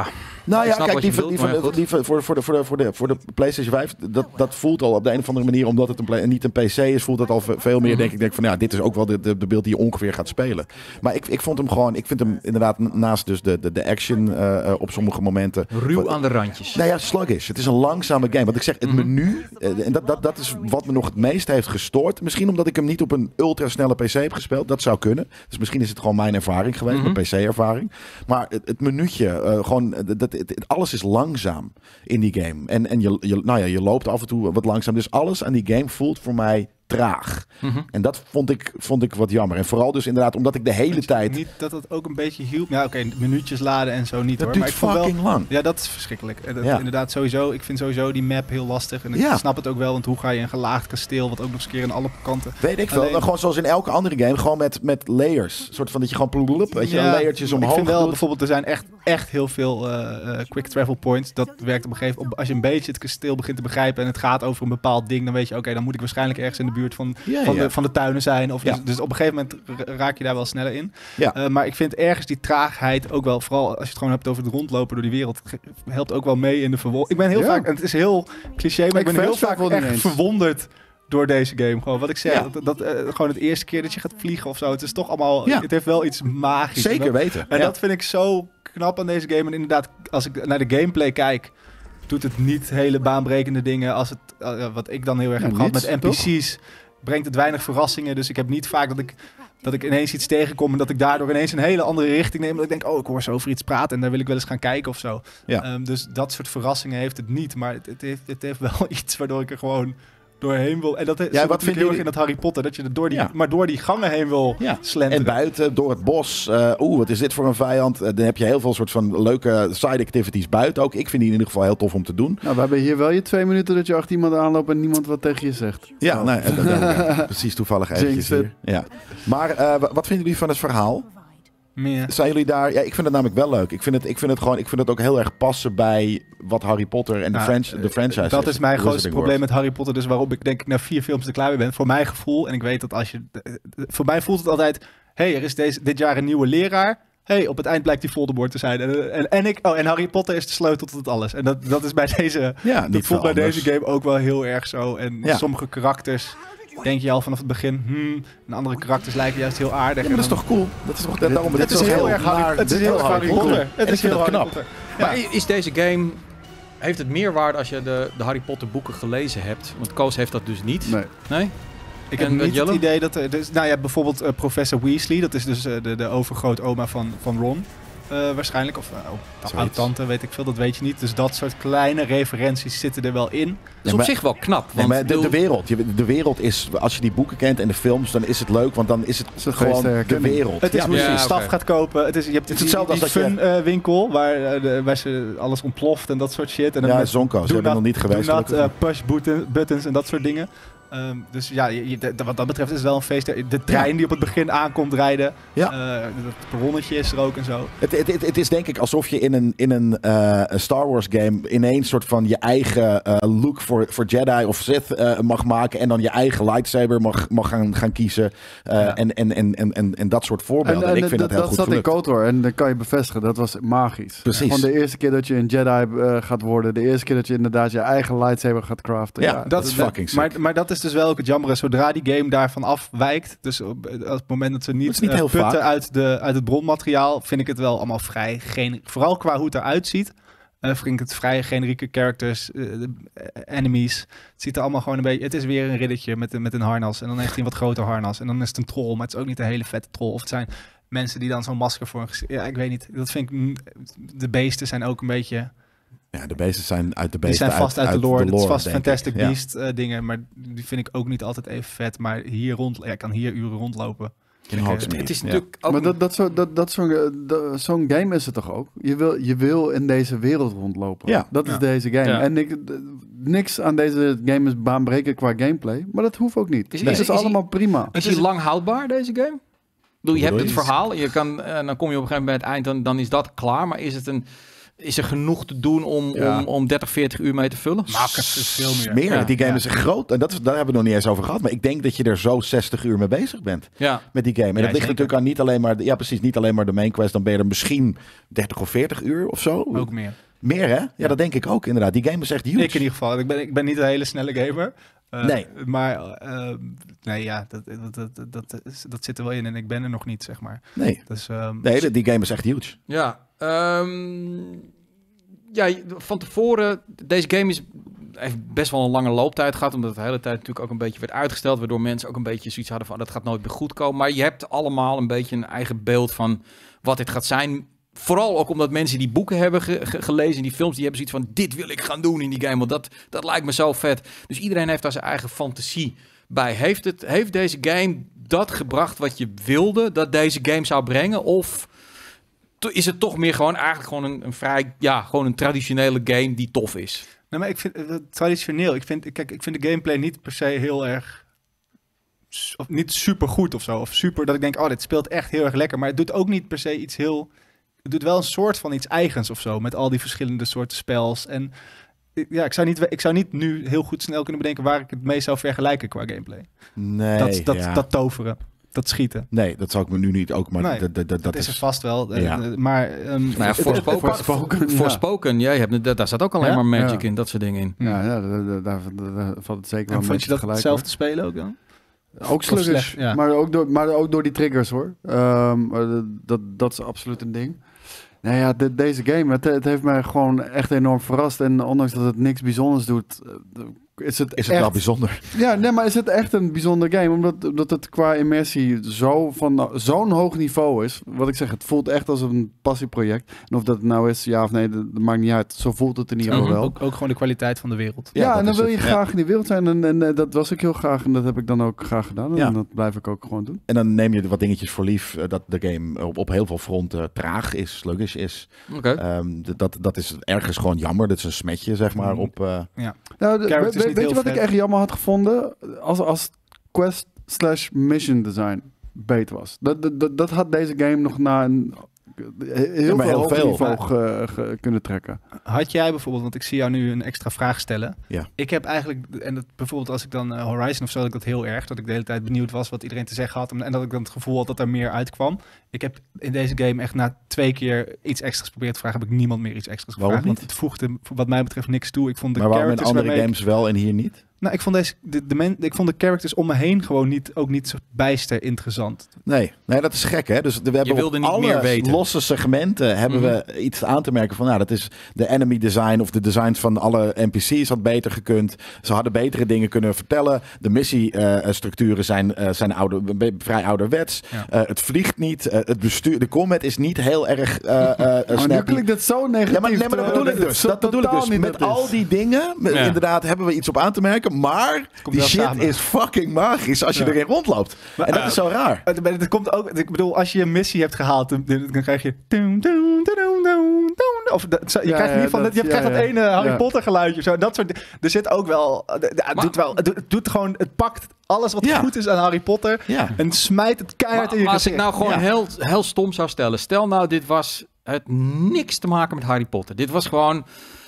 Nou Ik ja, snap kijk, wat die, je van- die, bedoelt, van- maar die, goed. van- voor, voor, de, voor, de, voor, de, voor de PlayStation vijf, dat, dat voelt al op de een of andere manier, omdat het een play, niet een P C is, voelt het al ve- veel meer, denk ik, denk van, ja, dit is ook wel de, de, de beeld die je ongeveer gaat spelen. Maar ik, ik vond hem gewoon, ik vind hem inderdaad naast dus de, de, de action uh, uh, op sommige momenten. Ruw Wat- aan de randjes. Nou ja, sluggish. Het is een langzame game. Want ik zeg, het Mhm. menu, eh, en dat, dat, dat is wat me nog het meest heeft gestoord. Misschien omdat ik hem niet op een ultrasnelle P C heb gespeeld. Dat zou kunnen. Dus misschien is het gewoon mijn ervaring geweest, Mhm. mijn P C-ervaring. Maar het, het menuutje, eh, gewoon, eh, dat, het, het- alles is langzaam in die game. En, en je, je, nou ja, je loopt af en toe wat langzaam. Dus alles aan die game voelt voor mij traag. Mhm. En dat vond ik, vond ik wat jammer. En vooral dus inderdaad omdat ik de hele Weet je tijd... Niet dat dat ook een beetje hielp. Ja, oké, minuutjes laden en zo niet Dat hoor. duurt Maar ik vond wel. fucking lang. Ja, dat is verschrikkelijk. En dat, Ja. Inderdaad, sowieso. Ik vind sowieso die map heel lastig. En ik Ja. snap het ook wel, want hoe ga je een gelaagd kasteel, wat ook nog eens een keer aan alle kanten. Weet ik veel. Alleen- Gewoon zoals in elke andere game. Gewoon met, met layers. Een soort van dat je gewoon ploep, weet je, Ja, layertjes maar omhoog Ik vind wel, doet. bijvoorbeeld, er zijn echt, echt heel veel eh, eh, quick travel points. Dat werkt op een gegeven moment. Als je een beetje het kasteel begint te begrijpen en het gaat over een bepaald ding, dan weet je, oké, dan moet ik waarschijnlijk ergens in de buurt van, Ja, van, ja. De, van de tuinen zijn. Of Ja. dus, dus op een gegeven moment ra- raak je daar wel sneller in. Ja. Eh, maar ik vind ergens die traagheid ook wel, vooral als je het gewoon hebt over het rondlopen door die wereld, ge- helpt ook wel mee in de verwondering. Ik ben heel Ja. vaak, en het is heel cliché, maar ik, Ik ben heel fast vaak travel niet echt eens. verwonderd door deze game. Gewoon wat ik zeg, Ja. dat, dat eh, gewoon het eerste keer dat je gaat vliegen of zo, het is toch allemaal, Ja. het heeft wel iets magisch. En Zeker dat- weten. en Ja. dat vind ik zo knap aan deze game. En inderdaad, als ik naar de gameplay kijk, doet het niet hele baanbrekende dingen. Als het, uh, wat ik dan heel erg Ja, heb gehad niets, met N P C's, brengt het weinig verrassingen. Dus ik heb niet vaak dat ik, dat ik ineens iets tegenkom en dat ik daardoor ineens een hele andere richting neem. Dat ik denk, oh, ik hoor zo over iets praten en daar wil ik wel eens gaan kijken of zo. Ja. Ehm, dus dat soort verrassingen heeft het niet. Maar het, het, heeft, het heeft wel iets waardoor ik er gewoon doorheen wil. En dat is Ja, wat natuurlijk vinden heel erg jullie- in dat Harry Potter, dat je er door die, Ja. maar door die gangen heen wil Ja. slenteren. En buiten, door het bos. eh, Oeh, wat is dit voor een vijand? Eh, dan heb je heel veel soort van leuke side activities buiten ook. Ik vind die in ieder geval heel tof om te doen. Nou, we hebben hier wel je twee minuten dat je achter iemand aanloopt en niemand wat tegen je zegt. Ja, Oh. nee, eh, dat- dat- precies toevallig eventjes Jinx hier. Ja. Maar eh, wa- wat vinden jullie van het verhaal? Meer. Zijn jullie daar... Ja, ik vind het namelijk wel leuk. Ik vind het, ik vind het gewoon... Ik vind het ook heel erg passen bij wat Harry Potter en de, Nou, French, de franchise Dat is mijn de grootste Wizarding probleem World. met Harry Potter. Dus waarop ik denk ik na vier films er klaar mee ben. Voor mijn gevoel. En ik weet dat als je... eh, Voor mij voelt het altijd... Hé, hey, er is deze, dit jaar een nieuwe leraar. Hé, hey, op het eind blijkt die Voldemort te zijn. En, en, en, ik, oh, en Harry Potter is de sleutel tot het alles. En dat, dat is bij deze... Ja, Dat niet voelt veel bij anders. deze game ook wel heel erg zo. En Ja. sommige karakters... Denk je al vanaf het begin... Hmm, en andere karakters lijken juist heel aardig. Ja, maar dat is En toch cool? Dat is toch... Dat, daarom, dan- dit Het is heel erg Harry, naar- het is dit heel erg Harry Potter. Het En ik is vind heel het Harry knap. Potter. Maar is deze game... Heeft het meerwaarde als je de, de Harry Potter boeken gelezen hebt? Want Koos heeft dat dus niet. Nee. Nee? Ik En heb met niet Jelle? het idee dat er... Dus, nou ja, bijvoorbeeld eh, professor Weasley. Dat is dus eh, de, de overgrootoma van, van Ron. eh, waarschijnlijk. Of uh, Zoiets. oud-tante, weet ik veel. Dat weet je niet. Dus dat soort kleine referenties zitten er wel in. Dat is Ja, op maar- zich wel knap. Nee, Want maar de, de bedoel- wereld. Je- De wereld is, als je die boeken kent en de films, dan is het leuk, want dan is het is een gewoon feest der de herkenning. wereld. Het is Ja, hoe je ja, je staf oké. gaat kopen. Het is, je hebt Het is die- hetzelfde die als dat je- fun eh, winkel waar, eh, de, waar ze alles ontploft en dat soort shit. En dan ja, met Zonko. Ze do hebben not- nog niet geweest. do not, gelukkig. eh, push button- buttons en dat soort dingen. Ehm, dus ja, je, je- de- wat dat betreft is het wel een feest. De trein die op het begin aankomt rijden. Ja. Eh, dat perronnetje is er ook en zo. Het, het, het, het is denk ik alsof je in een, in een eh, een Star Wars game ineens soort van je eigen eh, look voor, voor Jedi of Sith eh, mag maken. En dan je eigen lightsaber mag, mag gaan, gaan kiezen. Eh, Ja. en, en, en, en, en, en dat soort voorbeelden. En, ik vind dat, heel goed zat in gelukt. KOTOR en dat kan je bevestigen. Dat was magisch. Precies. Van de eerste keer dat je een Jedi eh, gaat worden. De eerste keer dat je inderdaad je eigen lightsaber gaat craften. Ja, dat is fucking sick. Maar, maar dat is dus wel ook het jammer. Zodra die game daarvan afwijkt. Dus op, op het moment dat ze niet, Dat is niet eh, heel putten vaak. uit, de, uit het bronmateriaal. Vind ik het wel allemaal vrij. Geen, vooral qua hoe het eruit ziet. eh, vind ik het vrij generieke characters. eh, de, eh, enemies. Het ziet er allemaal gewoon een beetje... Het is weer een riddetje met, een- met een harnas. En dan heeft hij een wat groter harnas. En dan is het een troll. Maar het is ook niet een hele vette troll. Of het zijn mensen die dan zo'n masker voor een gezicht... Ja, ik weet niet. Dat vind ik... mm, De beesten zijn ook een beetje... Ja, de beesten zijn uit de Die beesten zijn vast uit, de lore. Het is vast denk ik. Fantastic Ja. Beast eh, dingen, maar die vind ik ook niet altijd even vet. Maar hier rond, ja, ik kan hier uren rondlopen. In Ik, Hogsmeade. Het is Ja. natuurlijk ook... Maar dat, dat zo, dat, dat zo'n eh, dat- zo'n game is het toch ook? Je wil, je wil in deze wereld rondlopen. Ja. Dat is Ja. deze game. Ja. En ik, d- niks aan deze game is baanbrekend qua gameplay. Maar dat hoeft ook niet. Is- Het is- is, is- allemaal prima. Is die lang houdbaar, deze game? Ik bedoel, je hebt bedoel het je? verhaal, je kan, en dan kom je op een gegeven moment bij het eind, dan, dan is dat klaar. Maar is, het een, is er genoeg te doen om, Ja. om, om dertig, veertig uur mee te vullen? Makkelijk is veel meer. Meer. Ja. Die game Ja. is groot. En dat is, daar hebben we het nog niet eens over gehad. Maar ik denk dat je er zo zestig uur mee bezig bent. Ja. Met die game. En Ja, dat ligt zeker. natuurlijk aan niet alleen maar... de- Ja, precies. Niet alleen maar de main quest. Dan ben je er misschien dertig of veertig uur of zo. Ook meer. Meer, hè? Ja, ja, dat denk ik ook inderdaad. Die game is echt huge. Ik in ieder geval. Ik ben, ik ben niet een hele snelle gamer. Uh, nee. Maar uh, nee, ja, dat, dat, dat, dat, dat, dat zit er wel in en ik ben er nog niet, zeg maar. Nee, dus, um, nee die game is echt huge. Ja, um, ja, van tevoren, deze game is, heeft best wel een lange looptijd gehad, omdat het de hele tijd natuurlijk ook een beetje werd uitgesteld, waardoor mensen ook een beetje zoiets hadden van, dat gaat nooit meer goed komen. Maar je hebt allemaal een beetje een eigen beeld van wat dit gaat zijn. Vooral ook omdat mensen die boeken hebben ge- ge- gelezen, die films, die hebben zoiets van, dit wil ik gaan doen in die game, want dat, dat lijkt me zo vet. Dus iedereen heeft daar zijn eigen fantasie bij. Heeft, het, heeft deze game dat gebracht wat je wilde dat deze game zou brengen? Of to- is het toch meer gewoon eigenlijk gewoon een, een vrij, ja, gewoon een traditionele game die tof is? Nee, maar ik vind het uh, traditioneel. Ik vind, kijk, ik vind de gameplay niet per se heel erg, of niet super goed of zo, of super dat ik denk, oh, dit speelt echt heel erg lekker. Maar het doet ook niet per se iets heel. Het doet wel een soort van iets eigens of zo, met al die verschillende soorten spels. En ja, ik zou niet, ik zou niet nu heel goed snel kunnen bedenken waar ik het mee zou vergelijken qua gameplay. Nee, dat, dat, ja. dat toveren, dat schieten. Nee, dat zou ik me nu niet ook, maar nee, dat, dat, dat, dat is is er vast wel. Ja. Uh, maar um, Nou ja, Forspoken, Forspoken, ja, je hebt, daar staat ook alleen ja? maar magic ja. in, dat soort dingen in. Ja, ja daar, daar, daar, daar valt het zeker wel en een vond je beetje dat tegelijk, zelf hoor. te spelen ook dan? Ook sluggish, slecht, ja. maar, ook door, maar ook door die triggers, hoor. Um, dat, dat is absoluut een ding. Nou ja, de, deze game, het, het heeft mij gewoon echt enorm verrast. En ondanks dat het niks bijzonders doet, is het Is het echt, wel bijzonder? Ja, nee, maar is het echt een bijzonder game. Omdat, omdat het qua immersie zo van zo'n hoog niveau is. Wat ik zeg, het voelt echt als een passieproject. En of dat nou is, ja of nee, dat, dat maakt niet uit. Zo voelt het in ieder geval wel. Ook, ook gewoon de kwaliteit van de wereld. Ja, Ja, en dan dat wil is je het. graag Ja. in die wereld zijn. En, en, en dat was ik heel graag. En dat heb ik dan ook graag gedaan. En Ja. dat blijf ik ook gewoon doen. En dan neem je wat dingetjes voor lief, uh, dat de game op, op heel veel fronten traag is, sluggish is. Oké. Okay. Um, d- dat, dat is ergens gewoon jammer. Dat is een smetje, zeg maar, Mm. op... Uh, Nou, de, Characters weet niet weet heel je wat vet. ik echt jammer had gevonden? Als, als quest slash mission design beter was. Dat, dat, dat, dat had deze game nog naar een heel Ja, maar veel heel hoger veel. niveau ge- ge- kunnen trekken. Had jij bijvoorbeeld, want ik zie jou nu een extra vraag stellen. Ja. Ik heb eigenlijk, en dat, bijvoorbeeld als ik dan uh, Horizon of zo, dat ik dat heel erg, dat ik de hele tijd benieuwd was wat iedereen te zeggen had. En, en dat ik dan het gevoel had dat er meer uitkwam. Ik heb in deze game echt na twee keer iets extra's geprobeerd te vragen, heb ik niemand meer iets extra's gevraagd. Waarom niet? Want het voegde wat mij betreft niks toe. Ik vond de maar waarom in characters andere waarmee ik- games wel en hier niet? Nou, ik vond deze, de, de men, ik vond de characters om me heen gewoon niet, ook niet zo bijster interessant. Nee, nee, dat is gek, hè? Dus we hebben wilde op niet alle meer weten. losse segmenten hebben Mhm. we iets aan te merken van, nou, dat is de enemy design of de designs van alle N P C's had beter gekund. Ze hadden betere dingen kunnen vertellen. De missiestructuren zijn, uh, zijn ouder, be- vrij ouderwets. Ja. Uh, het vliegt niet. Uh, het bestuur, de combat is niet heel erg uh, uh, Maar nu snappy. klinkt het zo negatief. Ja, maar, nee, maar dat terwijl bedoel ik het dus. zo Dat bedoel ik totaal dus. niet Met dat is. al die dingen, met- Ja. inderdaad, hebben we iets op aan te merken. Maar Komt die wel shit samen. is fucking magisch als je Ja. erin rondloopt. Maar, en dat uh, is zo raar. Het, het komt ook, ik bedoel, als je een missie hebt gehaald, dan, dan krijg je. Doem, doem, doem, doem, doem. Of dat, zo- je Ja, krijgt in ja, ieder geval dat- dat, je ja, krijgt dat ja. ene Harry Ja. Potter geluidje. Zo, dat soort. Er zit ook wel. Het Maar- doet wel. Het doet, het doet gewoon. Het pakt alles wat Ja. goed is aan Harry Potter Ja. en smijt het keihard Maar, in je maar als ik gezicht. nou gewoon Ja. heel, heel stom zou stellen. Stel nou, dit was het niks te maken met Harry Potter. Dit was gewoon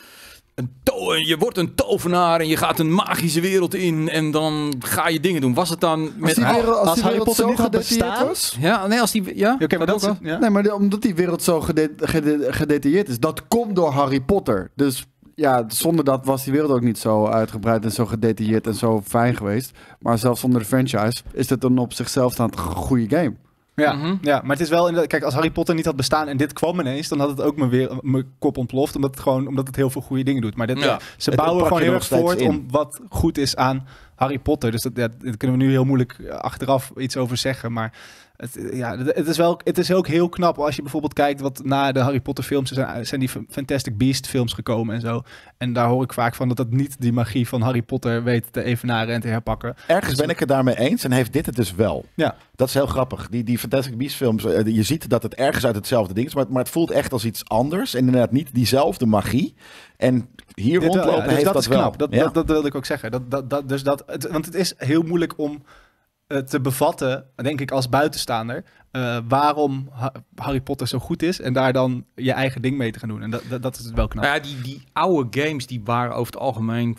een to- je wordt een tovenaar en je gaat een magische wereld in en dan ga je dingen doen. Was het dan Als met... die wereld, als als die Harry wereld Potter zo niet had gedetailleerd bestaan- was... Ja, nee, als die... Ja, Oké, maar dat ook is. wel. Ja. Nee, maar de- omdat die wereld zo gede- gede- gedetailleerd is, dat komt door Harry Potter. Dus ja, zonder dat was die wereld ook niet zo uitgebreid en zo gedetailleerd en zo fijn geweest. Maar zelfs zonder de franchise is het een op zichzelf staand goede game. Ja, Mhm. ja, maar het is wel inderdaad. Kijk, als Harry Potter niet had bestaan en dit kwam ineens, dan had het ook mijn, weer, mijn kop ontploft. Omdat het gewoon omdat het heel veel goede dingen doet. Maar dit, Ja. ze Het- bouwen het pak gewoon je heel nog erg steeds voort in. om wat goed is aan Harry Potter. Dus dat, ja, daar kunnen we nu heel moeilijk eh, achteraf iets over zeggen. Maar het, eh, ja, het, het is wel, het is ook heel knap als je bijvoorbeeld kijkt wat na de Harry Potter films zijn, zijn die Fantastic Beast films gekomen en zo. En daar hoor ik vaak van dat dat niet die magie van Harry Potter weet te evenaren en te herpakken. Ergens ben ik het daarmee eens en heeft dit het dus wel. Ja. Dat is heel grappig. Die, die Fantastic Beasts films, eh, je ziet dat het ergens uit hetzelfde ding is, maar, maar het voelt echt als iets anders. En inderdaad niet diezelfde magie. En hier Dit wel, rondlopen ja. Dus heeft dat, dat, is wel. knap. Dat, Ja. dat, dat wilde ik ook zeggen. Dat, dat, dat, dus dat, het, want het is heel moeilijk om uh, te bevatten, denk ik, als buitenstaander, uh, waarom ha- Harry Potter zo goed is en daar dan je eigen ding mee te gaan doen. En dat, dat, dat is het wel knap. Nou ja, die, die oude games die waren over het algemeen...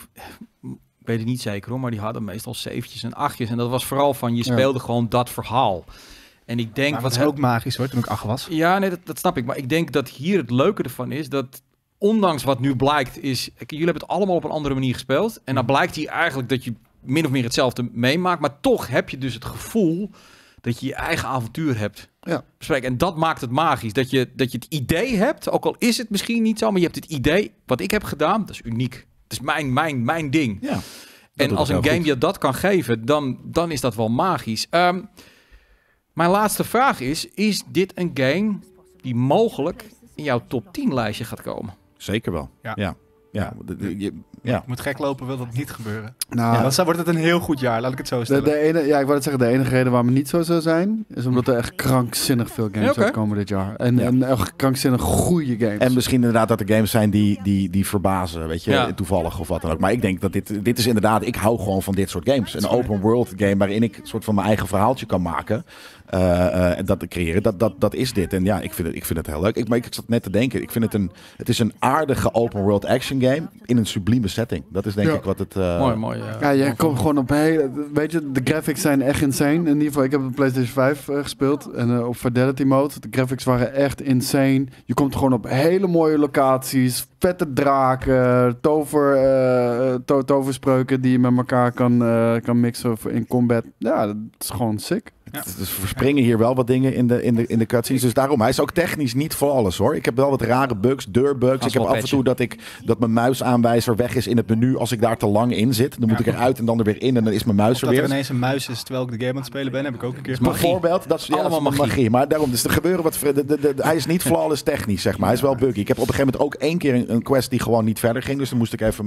Ik weet het niet zeker hoor, maar die hadden meestal zeventjes en achtjes. En dat was vooral van, je speelde ja. gewoon dat verhaal. En ik denk... Maar wat dat is ook magisch hoor, toen ik acht was. Ja, nee, dat, dat snap ik. Maar ik denk dat hier het leuke ervan is dat... ondanks wat nu blijkt is... Kijk, jullie hebben het allemaal op een andere manier gespeeld. En dan blijkt hier eigenlijk dat je min of meer hetzelfde meemaakt. Maar toch heb je dus het gevoel dat je je eigen avontuur hebt. Ja. Bespreken. En dat maakt het magisch. Dat je, dat je het idee hebt, ook al is het misschien niet zo... maar je hebt het idee, wat ik heb gedaan, dat is uniek. Het is mijn, mijn, mijn ding. Ja, en als een game goed. je dat kan geven, dan, dan is dat wel magisch. Um, mijn laatste vraag is, is dit een game die mogelijk in jouw top tien lijstje gaat komen? Zeker wel, ja. ja. Ja, de, de, je, ja. Je moet gek lopen, wil dat niet gebeuren. Nou, ja, dan wordt het een heel goed jaar, laat ik het zo stellen. De, de ene, ja, ik wou het zeggen, de enige reden waarom het niet zo zou zijn, is omdat er echt krankzinnig veel games ja, okay. uitkomen dit jaar. En, ja. en echt krankzinnig goede games. En misschien inderdaad dat er games zijn die, die, die verbazen, weet je, ja. toevallig of wat dan ook. Maar ik denk dat dit, dit is inderdaad, ik hou gewoon van dit soort games. Een open world game waarin ik een soort van mijn eigen verhaaltje kan maken. Uh, uh, en dat te creëren, dat, dat, dat is dit. En ja, ik vind het, ik vind het heel leuk. Ik, maar ik zat net te denken, ik vind het een, het is een aardige open world action game in een sublieme setting. Dat is denk ja. ik wat het... Uh, mooi, mooi. Ja, ja je komt gewoon op hele... Weet je, de graphics zijn echt insane. In ieder geval, ik heb op de PlayStation vijf uh, gespeeld. En uh, op Fidelity Mode. De graphics waren echt insane. Je komt gewoon op hele mooie locaties. Vette draken. Tover, uh, to toverspreuken die je met elkaar kan, uh, kan mixen in combat. Ja, dat is gewoon sick. Ja. Dus er verspringen hier wel wat dingen in de, in de, in de cutscenes. Dus daarom, hij is ook technisch niet voor alles hoor. Ik heb wel wat rare bugs, deurbugs. Ik heb af en toe dat, ik, dat mijn muisaanwijzer weg is in het menu als ik daar te lang in zit. Dan moet ja. ik eruit en dan er weer in en dan is mijn muis er weer. weer. Dat er ineens een muis is terwijl ik de game aan het spelen ben, heb ik ook een keer. Bijvoorbeeld, dat is ja, allemaal magie. magie. Maar daarom, dus er gebeuren wat... De, de, de, de, hij is niet flawless technisch, zeg maar. Hij is wel buggy. Ik heb op een gegeven moment ook één keer een, een quest die gewoon niet verder ging. Dus dan moest ik even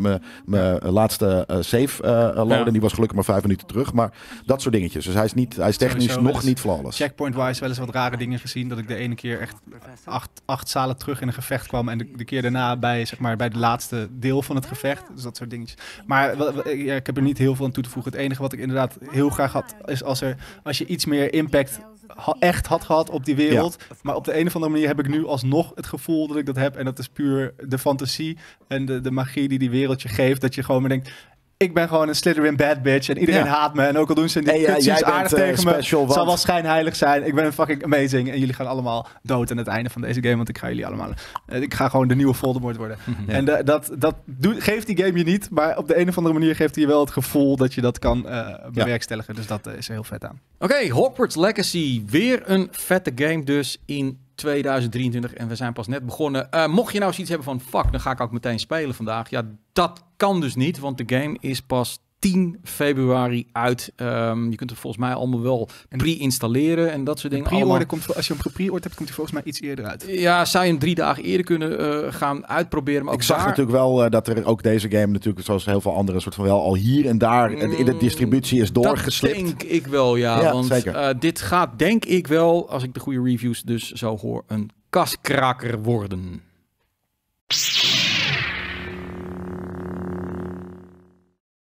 mijn laatste uh, save uh, loaden. Ja. Die was gelukkig maar vijf minuten terug. Maar dat soort dingetjes. Dus hij is, niet, hij is technisch Sowieso nog niet flawless. Checkpoint-wise wel eens wat rare dingen gezien. Dat ik de ene keer echt acht, acht zalen terug in een gevecht kwam. En de, de keer daarna bij, zeg maar, bij de laatste deel van het gevecht. Dus dat soort dingetjes. Maar ja, ik heb er niet heel veel aan toe te voegen. Het enige wat ik inderdaad heel graag had, is als, er, als je iets meer impact ha- echt had gehad op die wereld. Ja. Maar op de een of andere manier heb ik nu alsnog het gevoel dat ik dat heb. En dat is puur de fantasie en de, de magie die die wereld je geeft. Dat je gewoon maar denkt... Ik ben gewoon een Slytherin bad bitch en iedereen ja. haat me. En ook al doen ze die ja, kutsies aardig bent, uh, tegen me. Het want... zal wel schijnheilig zijn. Ik ben fucking amazing. En jullie gaan allemaal dood aan het einde van deze game. Want ik ga jullie allemaal... Uh, ik ga gewoon de nieuwe Voldemort worden. Ja. En de, dat, dat doet, geeft die game je niet. Maar op de een of andere manier geeft hij je wel het gevoel dat je dat kan uh, bewerkstelligen. Ja. Dus dat uh, is er heel vet aan. Oké, okay, Hogwarts Legacy. Weer een vette game dus in tweeduizend drieëntwintig. En we zijn pas net begonnen. Uh, mocht je nou zoiets hebben van... Fuck, dan ga ik ook meteen spelen vandaag. Ja, dat kan dus niet. Want de game is pas tien februari uit. Um, je kunt het volgens mij allemaal wel pre-installeren en dat soort dingen. Pre-order komt, als je hem pre-order hebt, komt hij volgens mij iets eerder uit. Ja, zou je hem drie dagen eerder kunnen uh, gaan uitproberen. Maar ook ik zag daar... natuurlijk wel uh, dat er ook deze game natuurlijk, zoals heel veel andere, soort van wel al hier en daar mm, in de distributie is doorgeslipt. Dat denk ik wel, ja. ja want zeker. Uh, dit gaat denk ik wel, als ik de goede reviews dus zo hoor, een kaskraker worden.